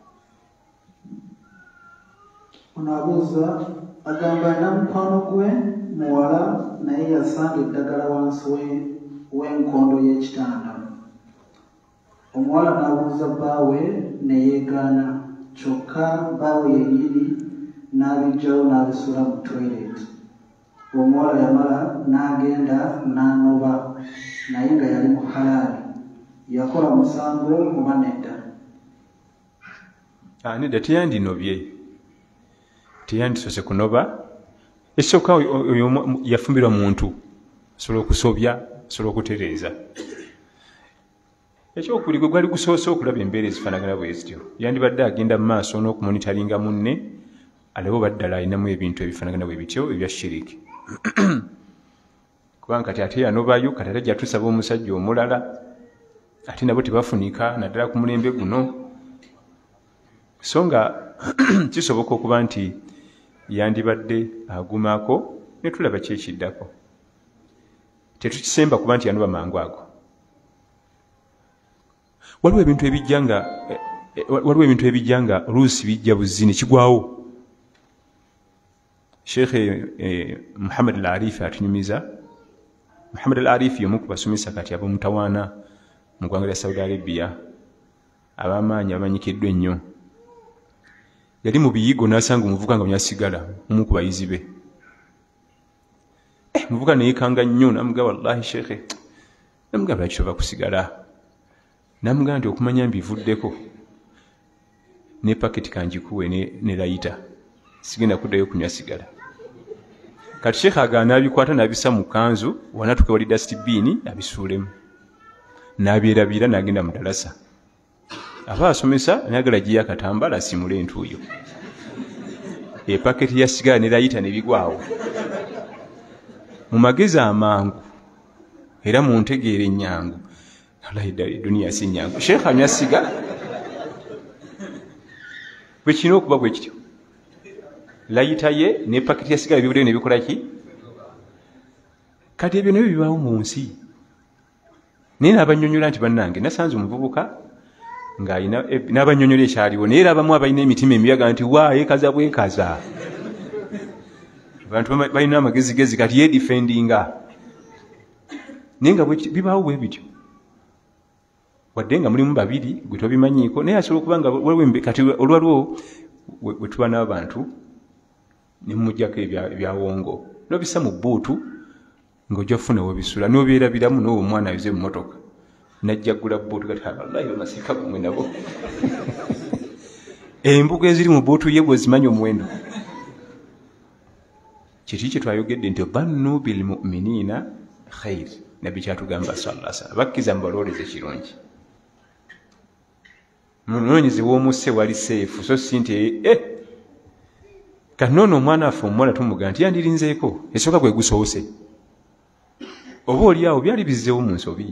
Onabuuza agamba alina mukwano gwe muwala naye yasanga eddagala wansi w'enkondo y'ekitanda. Omuwala n'abuuza bbaawe ne yeegaana, kyokka bbaawe yennyini n'abijjawo n'abisula mu toilet. Omuwala yamala n'agenda n'anoba naye nga yali mu halaali. Yakola musango oba nedda? nedda teyandinobye teyandisose kunoba esooka oyo yafumbirwa muntu asobola okusobya asobola okutereeza ekyokubiri gwe gwali gusoose okulaba embeera ezifaanagana bwe zityo yandibadde agenda mu maaso n'okumonitalinga munne alabe oba ddala alinamu ebintu ebifaanagana bwe bityo ebya shiriki kubanga kati ate yanobayo kati ate jatusaba omusajja omulala ate nabo tebafunika naddala ku mulembe guno so nga kisoboka okuba nti yandibadde agumako ne tulaba kyekiddako tetukisemba kuba nti yanoba mangu ago waliwo ebintu ebijja nga waliwo ebintu ebijja nga oluusi bijja buzzi ne kigwawo Sheikh eh, Muhammad al-Arifi atunyumiza Muhammad al-Arifi yomu ku basomesa kati ab'omutawaana mu ggwanga lya Saudi Arabia ab'amaanyi abamanyikiddwa ennyo yali mu biyigo n'asanga omuvubuka nga myasigala omu ku bayizi be eh, muvubuka neyeekanga nnyo namugamba wallahi sheekhe namugamba lwaki tova kusigala namugamba nti okumanya mbivuddeko ne paketi kanjikuwe ne, ne layita sigenda kuddayo kunywa sigala kati sheekhe agaana abikwata n'abisa mu kanzu wanatuke wali dustibini abisuulemu n'abyerabira n'agenda mu dalasa aba asomesa nayagala giyo akatambala asimule entuuyo epaketi ya sigala ne layita ne bigwawo mu magezi amangu era mu ntegeera ennyangu duniya si nnyangu sheekhe anywa sigala bwe kirina okuba bwe kityo layita ye ne paketi ya sigala bibuddeyo ne bikola ki kati ebyo nabyo bibaawo mu nsi naye n'abanyonyola nti bannange nasanze omuvubuka ng'alina n'abanyonyola ekyaliwo naye era abamu abalina emitima emiyaga nti wa yeekaza bwekaza abantu balina amagezigezi kati yeedifendinga naye nga bibaawo bwe bityo wadde nga mulimu babiri gwe tobimanyiiko naye asobola okuba nga waliwo kati olwaliwo we tuba n'abantu ne mumuggyako ebyawongo n'obisa mu bbuutu ng'ojja kufuna webisula n'obyerabiramu n'oba omwana ayoze mu motoka najja ggula bbuutu kati wallahi bamasika gumwe nabo embuga eziri mu bbuutu ye bwezimanyi omuwendo kiti kye twayogedde nti bannu bilmuminina khair nabbi kyatugamba sallallahu alaihi wasallam bakkiriza mubalooleze kirungi munoonyeze w'omusse wali seefu so si nti eh kati noono omwana affe omuwala tumugaa nti yandirinzeeko esooka gwe gusoose oba oli awo byali bizzeewo mu nsobi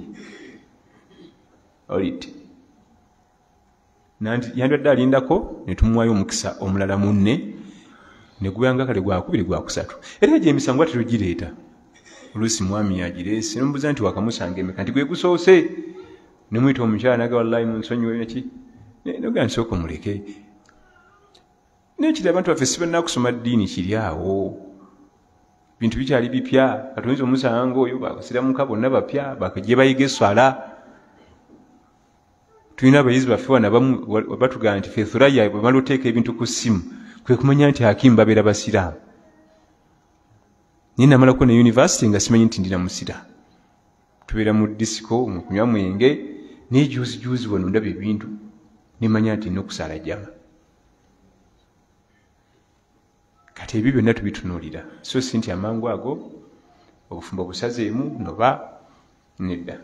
oliti yandibadde alindako ne tumuwaayo omukisa omulala munne ne gubanga kale gwakubiri gwakusatu era gye emisango ate tugireeta oluusi mwami yagireese nomubuuza nti wakamusanga emeka nti gwe gusoose ne muyita omukyala naga wallahi munsonyiwe neki nogaa nsooka omuleke nekiri abantu baffe si balina kusoma ddiini kiri awo bintu bikyali bipya katonzi omusanga oyo bakasiramuka bonna bapya bakagye bayiga eswala tulina abayizi baffe wana bamu batugamba nti fethuraya bwemala oteeka ebintu ku ssimu kwe kumanya nti hakimu babeera basiraamu naye namalako ne univesity nga simanyi nti ndina musiraamu tubeera mu disiko mu kunywa mwenge naye juuzi juuzi wano ndaba ebintu nemanya nti nina okusaala jama kati ebyo byonna tubitunuulira so si nti amangu ago obufumbo busazeemu noba nedda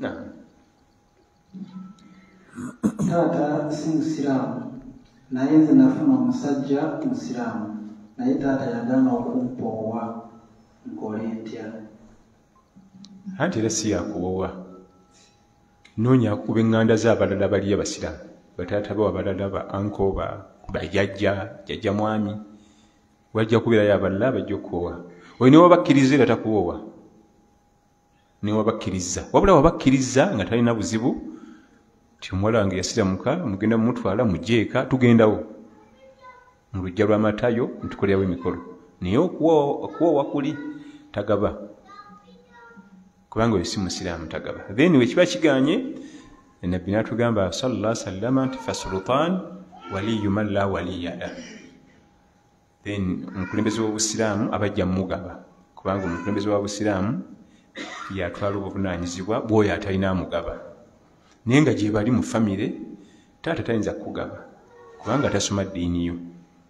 taata si musiraamu naye nze nafuna omusajja musiraamu naye taata yagaana okumpoowa nkole ntya anti era si yakuwowa noonya akuba eŋŋanda z'abalala bali abasiraamu bataata bawa abalala ba anko bajjajja jjajja mwami wajja kubeerayo abalala bajja okuwowa oyo ne wabakkiriza era takuwowa ne wabakkiriza wabula wabakkiriza nga talina buzibu ti omuwala wange yasiramuka mugenda mumutwala mujeeka tugendawo mu lujja lw'amatayo ntukolerawo emikolo naye okuwoowa kuli tagaba kubanga oyo si musiraamu tagaba then wekiba kiganye nabbi n'atugamba sallallahu alaihi wasallam nti fasultan waliyu man la waliya la then omukulembeze w'obusiraamu abajja mumugaba kubanga omukulembeze wa busiraamu yatwala obuvunaanyizibwa bw'oyo atalina amugaba naye nga gye bali mu famire taata tayinza kukugaba kubanga tasoma ddiini yo.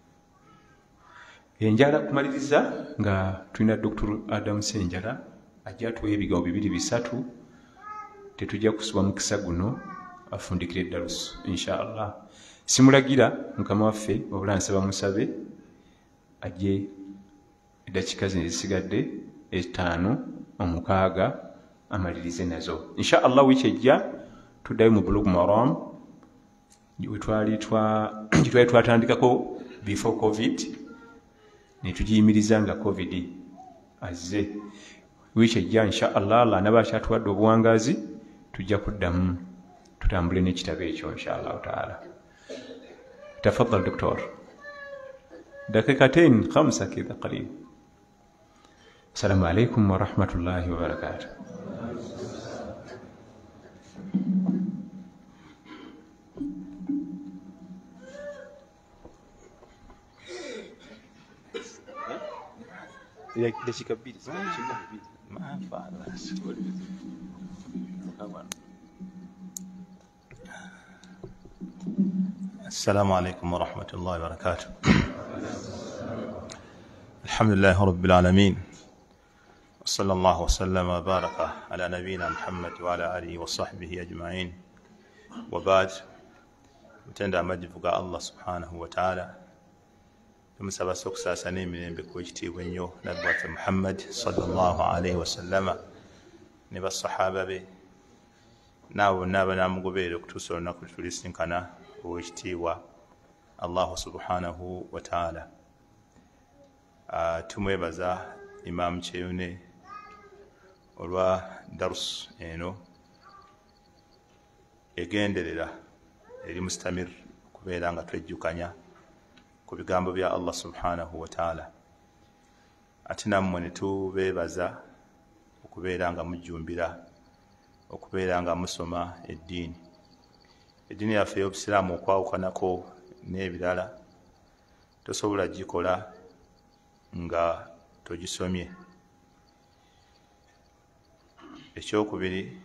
Enjala kumaliriza nga tulina Doctor Adam Ssenjala ajja atuwa ebigabo bibiri bisatu, tetujja kusubwa mukisa guno afundikire eddalusu inshallah. Simulagira mukama waffe wabula nsaba musabe ajje eddakiika zino ezisigadde etaano omukaaga amalirize nazo inshallah. Wiiki ejja tuddayo mu Bulugh Maram gye twali twatandikako before covid ne tugiyimiriza nga covid azze. Wiiki ejja inshallah Allah naba akyatuwadde obuwangazi tujja kuddamu tutambule n'ekitabo ekyo inshallah taala. تفضل دكتور. دقيقتين خمسة كذا قليل. السلام عليكم ورحمة الله وبركاته. السلام عليكم ورحمة الله وبركاته. الحمد لله رب العالمين، وصلى الله وسلم وبارك على نبينا محمد وعلى آله وصحبه أجمعين، وبعد. mutenda amajivu ga Allah subhanahu wa ta'ala tumusaba sokusasa n'emirembe ku ekitiibwa ennyo nabbi waffe Muhammad sallallahu alaihi wasallama ne basahaba be n'abo bonna abanaamugoberera okutuusa olunaku lwe tulisinkana ow'ekitiibwa Allah subhanahu wa ta'ala. Tumwebaza Imam Kyeyune olwa darus eno egenderera eri mustamir okubeera nga twejjukanya ku bigambo bya Allah subhanahu wa ta'ala. Ate nammwe ne tubeebaza okubeera nga mujjumbira okubeera nga musoma eddiini. Eddiini yaffe y'obusiraamu okwawukanako n'ebirala tosobola gikola nga togisomye. Ekyokubiri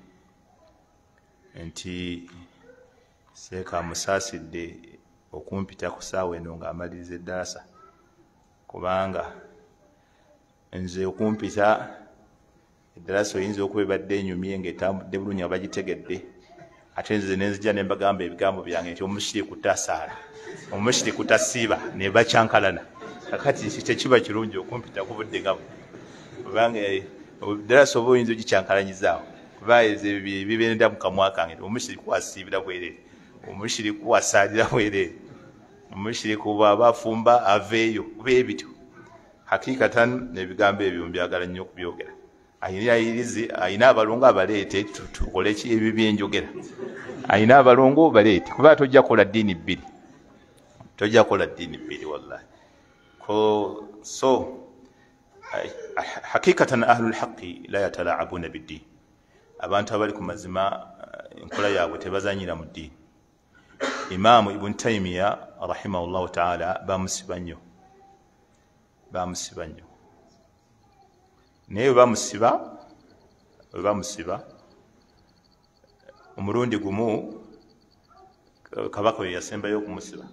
nti seeka musaasidde okumpita ku ssaawa eno ng'amaliriza eddaasa, kubanga nze okumpita eddaasa oyinza okuba ebadde enyumye ng'etambudde bulungi abagitegedde, ate nze nenzija ne mbagamba ebigambo byange nti omushiriku tasaala, omushiriku tasiiba, ne bakyankalana. Kakati tekiba kirungi okumpita ku budde nga kubanga eddaasa oba oyinza ogikyankalanyizaawo, kuba ezo bibenda mu kamwa kange nti omushiriku asiibira bwereere, omushiriku asaalira bwereere, omushiriku bw'aba afumba aveeyo, bwe bityo. Hakikatan ebigambo ebyo mbyagala nnyo okubyogera. Ayina ayirizi, ayina abalongo abaleete tukole ki ebyo byenjogera. Ayina abalongo baleete, kuba tojja kola ddiini bbiri, tojja kola ddiini bbiri wallahi. Ko so hakikatan ahlul haqqi la yatalaabuna biddiin. Abantu abali ku mazima enkola yaabwe tebazanyira mu ddiini. Imaamu Ibn Taymiya rahimahullahu ta'ala bamusiba nnyo, bamusiba nnyo. Naye we bamusiba, we bamusiba omulundi gumu kabaka we yasembayo okumusiba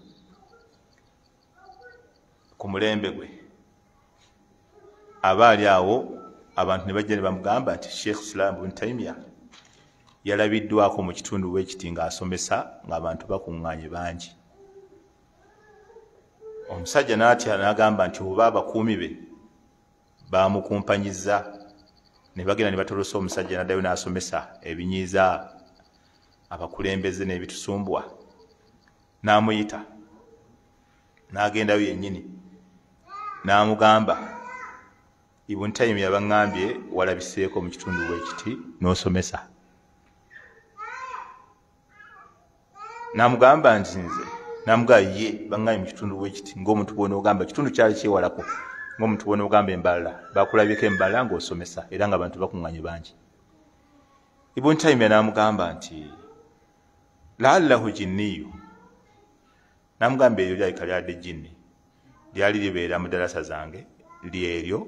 ku mulembe gwe. Abaali awo abantu ne bajja ne bamugamba nti Sheikh Islam Ibn Taymiya yalabiddwako mu kitundu w'ekiti ng'asomesa ng'abantu bakuŋŋaanye bangi. Omusajja n'atya n'agamba nti oba abakuumi be bamukumpanyiza, ne bagenda ne batolosa omusajja n'addayo n'asomesa ebinyiiza abakulembeze n'ebitusumbwa. N'amuyita n'agendayo yennyini n'amugamba, Ibn Taymiya baŋŋambye walabiseeko mu kitundu w'ekiti n'osomesa. N'amugamba nti nze, n'amugamba ye baŋŋambye mu kitundu w'ekiti, ng'omuntu bw'ona ogamba kitundu kyali kyewalako, ng'omuntu bw'ona ogamba embalala bakulabyeko embalala ng'osomesa era ng'abantu bakuŋŋaanye bangi. Ibn Taymiya n'amugamba nti la'allahu jinniyu, n'amugamba eryo lyalika lyadde jinni, lyali libeera mu ddalasa zange lyeryo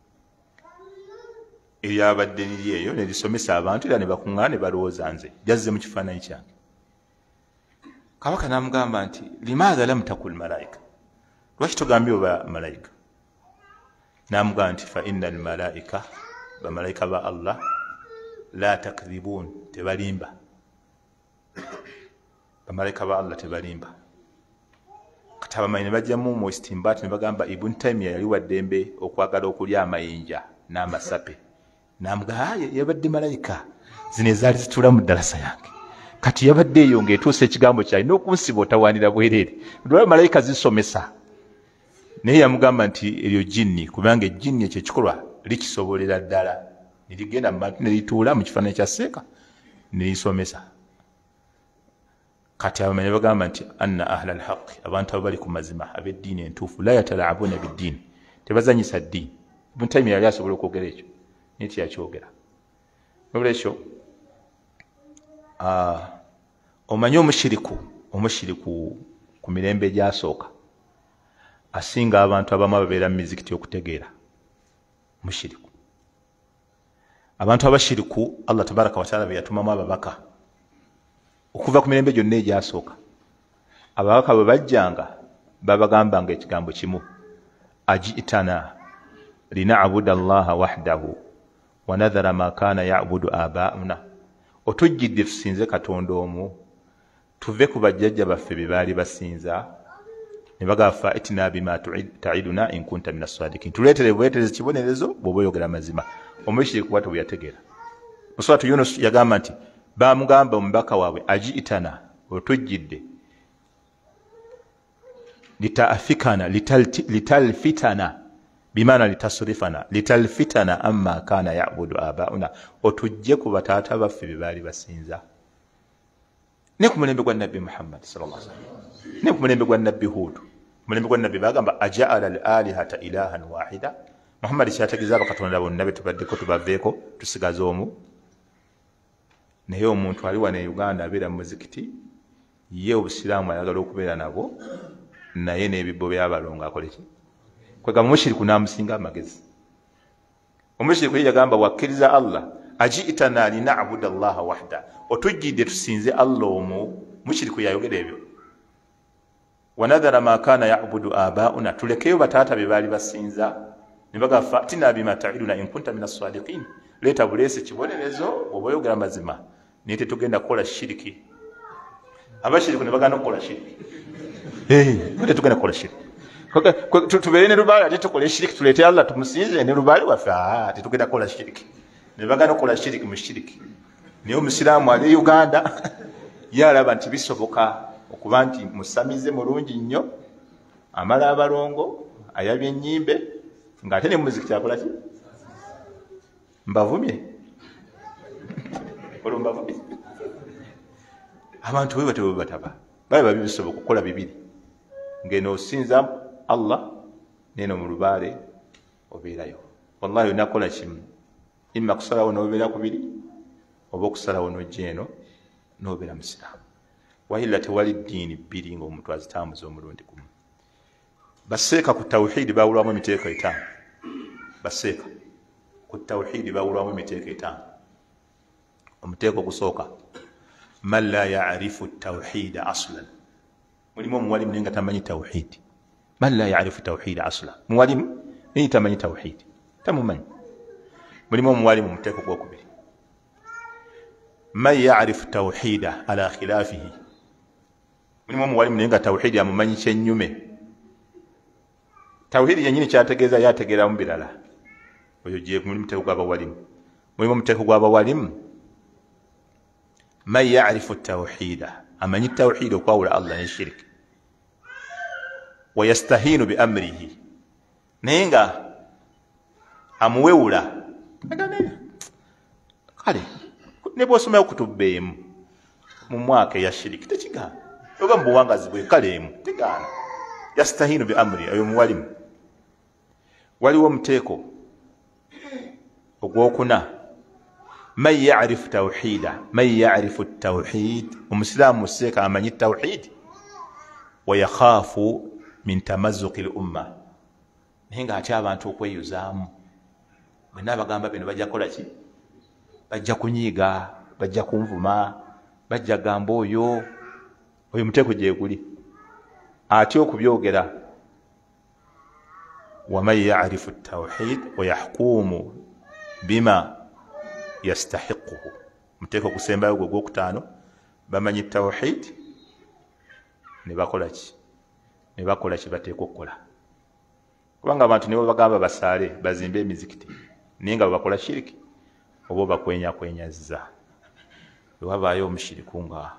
eryabadde liri eyo ne lisomesa abantu era ne bakuŋŋaana ne balowooza nze, jazze mu kifaananyi kyange. kabaka namugamba nti limadha lam takul malaika, lwaki togambye oba malaika? Namugamba nti fa inna almalaika, bamalaika ba Allah la takdhibun, tebalimba. Bamalaika ba Allah tebalimba. Kati abamanyi ne bajjamu mu istinbat ne bagamba Ibn Taymiyyah yali waddembe okwagala okulya amayinja n'amasape. Namugamba yabadde malayika, zino ezaali zitula mu ddalasa yange, kati yabadde eyo ng'etuusa ekigambo kyalina okunsiba otawaanira bwereere. Lwali malayika zisomesa, naye yamugamba nti eryo jinni, kubanga ejjinni ekyo ekikolwa likisobolera ddala, ne ligenda mu bantu ne lituula mu kifaananyi kya seeka ne lisomesa. Kati abamanyi bagamba nti anna ahla alhaqi, abantu abo bali ku mazima, ab'eddiini entuufu, la yatalabuna biddiini, tebazanyisa ddiini. Ibn Taymiyyah yali asobola okwogera ekyo naye tiyakyogera. Noolwekyo ekyo omanyi omushiriku, omushiriku ku mirembe egyasooka asinga abantu abamu ababeera mu mizikiti okutegeera. Mushiriku, abantu abashiriku Allah tabaraka wa taala be yatumamu ababaka okuva ku mirembe gyonna egyasooka. Ababaka bwe bajjanga babagambanga ekigambo kimu, ajitana lina'budu allaha wahdahu wa nadhara ma kana ya'budu abauna, otujjidde tusinze Katonda omu, tuve ku bajjajja baffe be baali basinza. Ne bagafa itina bima ta'iduna in kunta min as-sadiqin, tuleetere bwetereze kibonerezo bw'oba oyogera amazima. Omushiriku bw'atyo bwe yategeera. Mu suratu Yunus yagamba nti bamugamba omubaka waabwe ajitana, otujjidde litaafikana litalfitana bimana litasrifana litalfitana amma kana ya'budu abauna, otujje ku bataata baffe be baali basinza. Ne ku mulembe gwa Nabbi Muhammad sallallahu alaihi wasallam, ne ku mulembe gwa Nabbi Hud, mulembe gwa Nabbi bagamba aja'ala al-alihata ilahan wahida. Muhammad kyategeeza abakatonda bonna be tubaddeko tubaveeko tusigaze omu. Naye omuntu ali wano e Uganda abeera mu muzikiti, ye obusiraamu ayagala okubeera nabo, naye n'ebibbo by'abalongo akoleki kwega mushiriku n'amusinga amagezi. Omushiriku ye yagamba wakkiriza Allah, ajitana lina'budu allaha wahda, otujjidde tusinze Allah omu. Mushiriku yayogera ebyo. Wanadhara ma kana ya'budu abauna, tulekeyo bataata be baali basinza. Ne bagafa tina bima ta'iduna in kunta min as-sadiqin, leeta buleese kibonerezo oba oyogera mazima, naye tetugenda kukola shiriki. Abashiriku ne bagana okukola shiriki. Eh, tetugenda kukola shiriki. Tubeere ne lubaale ate tukole shiriki, tuleete Allah tumusinze ne lubaale waffe, ah, tetugenda kukola shiriki. Ne bagana okukola shiriki mu shiriki. Naye omusiraamu ali Uganda ye alaba nti bisoboka okuba nti musamize mulungi nnyo, amala abalongo, ayabye ennyimbe, ng'ate ne muzikiti akola ki? Mbavumye. Olwo mbavumye. Abantu bwe batyo bwe bataba balaba bisoboka okukola bibiri, ng'eno osinza Allah neno mu lubaale obeerayo. Wallahi onakola kimu, imma kusalawo n'obeera ku biri, oba okusalawo n'ojja eno n'obeera musiraamu. Wahila tewali ddiini bbiri ng'omuntu azitambuza omulundi gumu. Baseeka ku tawhidi bawulwamu emiteeko etaano. Baseeka ku tawhidi bawulwamu emiteeko etaano. Omuteeko gusooka, man la ya'rifu tawhida aslan. Mulimu omuwalimu naye nga tamanyi tawhidi. Man la ya'rifu tawhida aslan, muwalimu naye tamanyi tawhidi, tamumanyi. Mulimu omuwalimu omuteeko gwokubiri, man ya'rifu tawhida ala khilaafihi. Mulimu omuwalimu naye nga tawhidi amumanyi kyennyume. Tawhidi yennyini kyategeeza yategeeramu birala. Oyo gye mulimu muteeko gw'abawalimu. Mulimu omuteeko gw'abawalimu, man ya'rifu tawhida, amanyi tawhidi okwawula Allah ne shiriki. Wa yastahinu bi amrihi, naye nga amuwewula. Kale ne bw'osomayo kutuba emu mu mwaka eya shiriki tekigaana, oba mu buwangazi bwe kale emu tegaana. Yastahinu bi amri, oyo muwalimu. Waliwo omuteeko ogwokuna, man ya'rifu tawhida, man ya'rifu tawhid, omusiraamu museeka amanyi tawhidi. Wa yakhaafu min tamazzuqi al-umma, naye ng'ate abantu okweyuzaamu. Bwenna bagamba bino bajja kukola ki? Bajja kunyiiga, bajja kunvuma, bajja gamba oyo oyo muteeko gye guli. Atya okubyogera waman ya'rifu at-tawhid wa yahkumu bima yastahiquhu. Muteeko kusembayo gwe gwokutaano, bamanyi tawhid ne bakola ki? Ne bakola kye bateekwa okukola. Kubanga abantu nibo bagamba basaale bazimbe emizikiti naye nga bakola shiriki oba bakwenyakwenyazza. Wabaayo omushiriku nga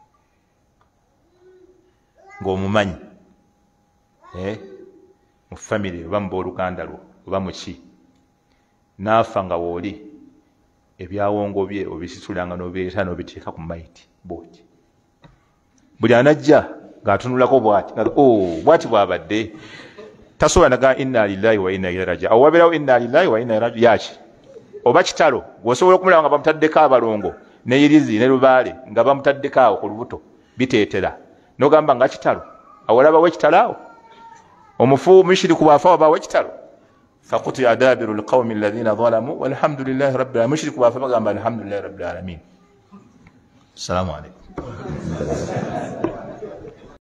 ng'omumanyi eh mu family oba mu booluganda lwo oba mu ki n'afa nga wooli ebyawongo bye obisitulanga n'obireeta n'obiteeka ku mayiti bwoti. Buli anajja ng'atunulako bw'ati oh bw'ati bw'abadde tasobola naga inna lillahi wa inna ilaihi raji'un. Awo wabeerawo inna lillahi wa inna ilaihi raji'un yaki oba kitalo gwosobola okumulaba nga bamutaddeko abalongo ne irizi ne lubaale nga bamutaddeko awo ku lubuto biteetera n'ogamba nga kitalo. Awo olabawo ekitalo awo omufu mushiriku bw'afa wabaawo ekitalo. Faqutia dabiru lqawmi alladhina zalamu walhamdulillahi rabbil alamin. Mushiriku bw'afa bagamba alhamdulillahi rabbil alamin. Assalamu alaikum.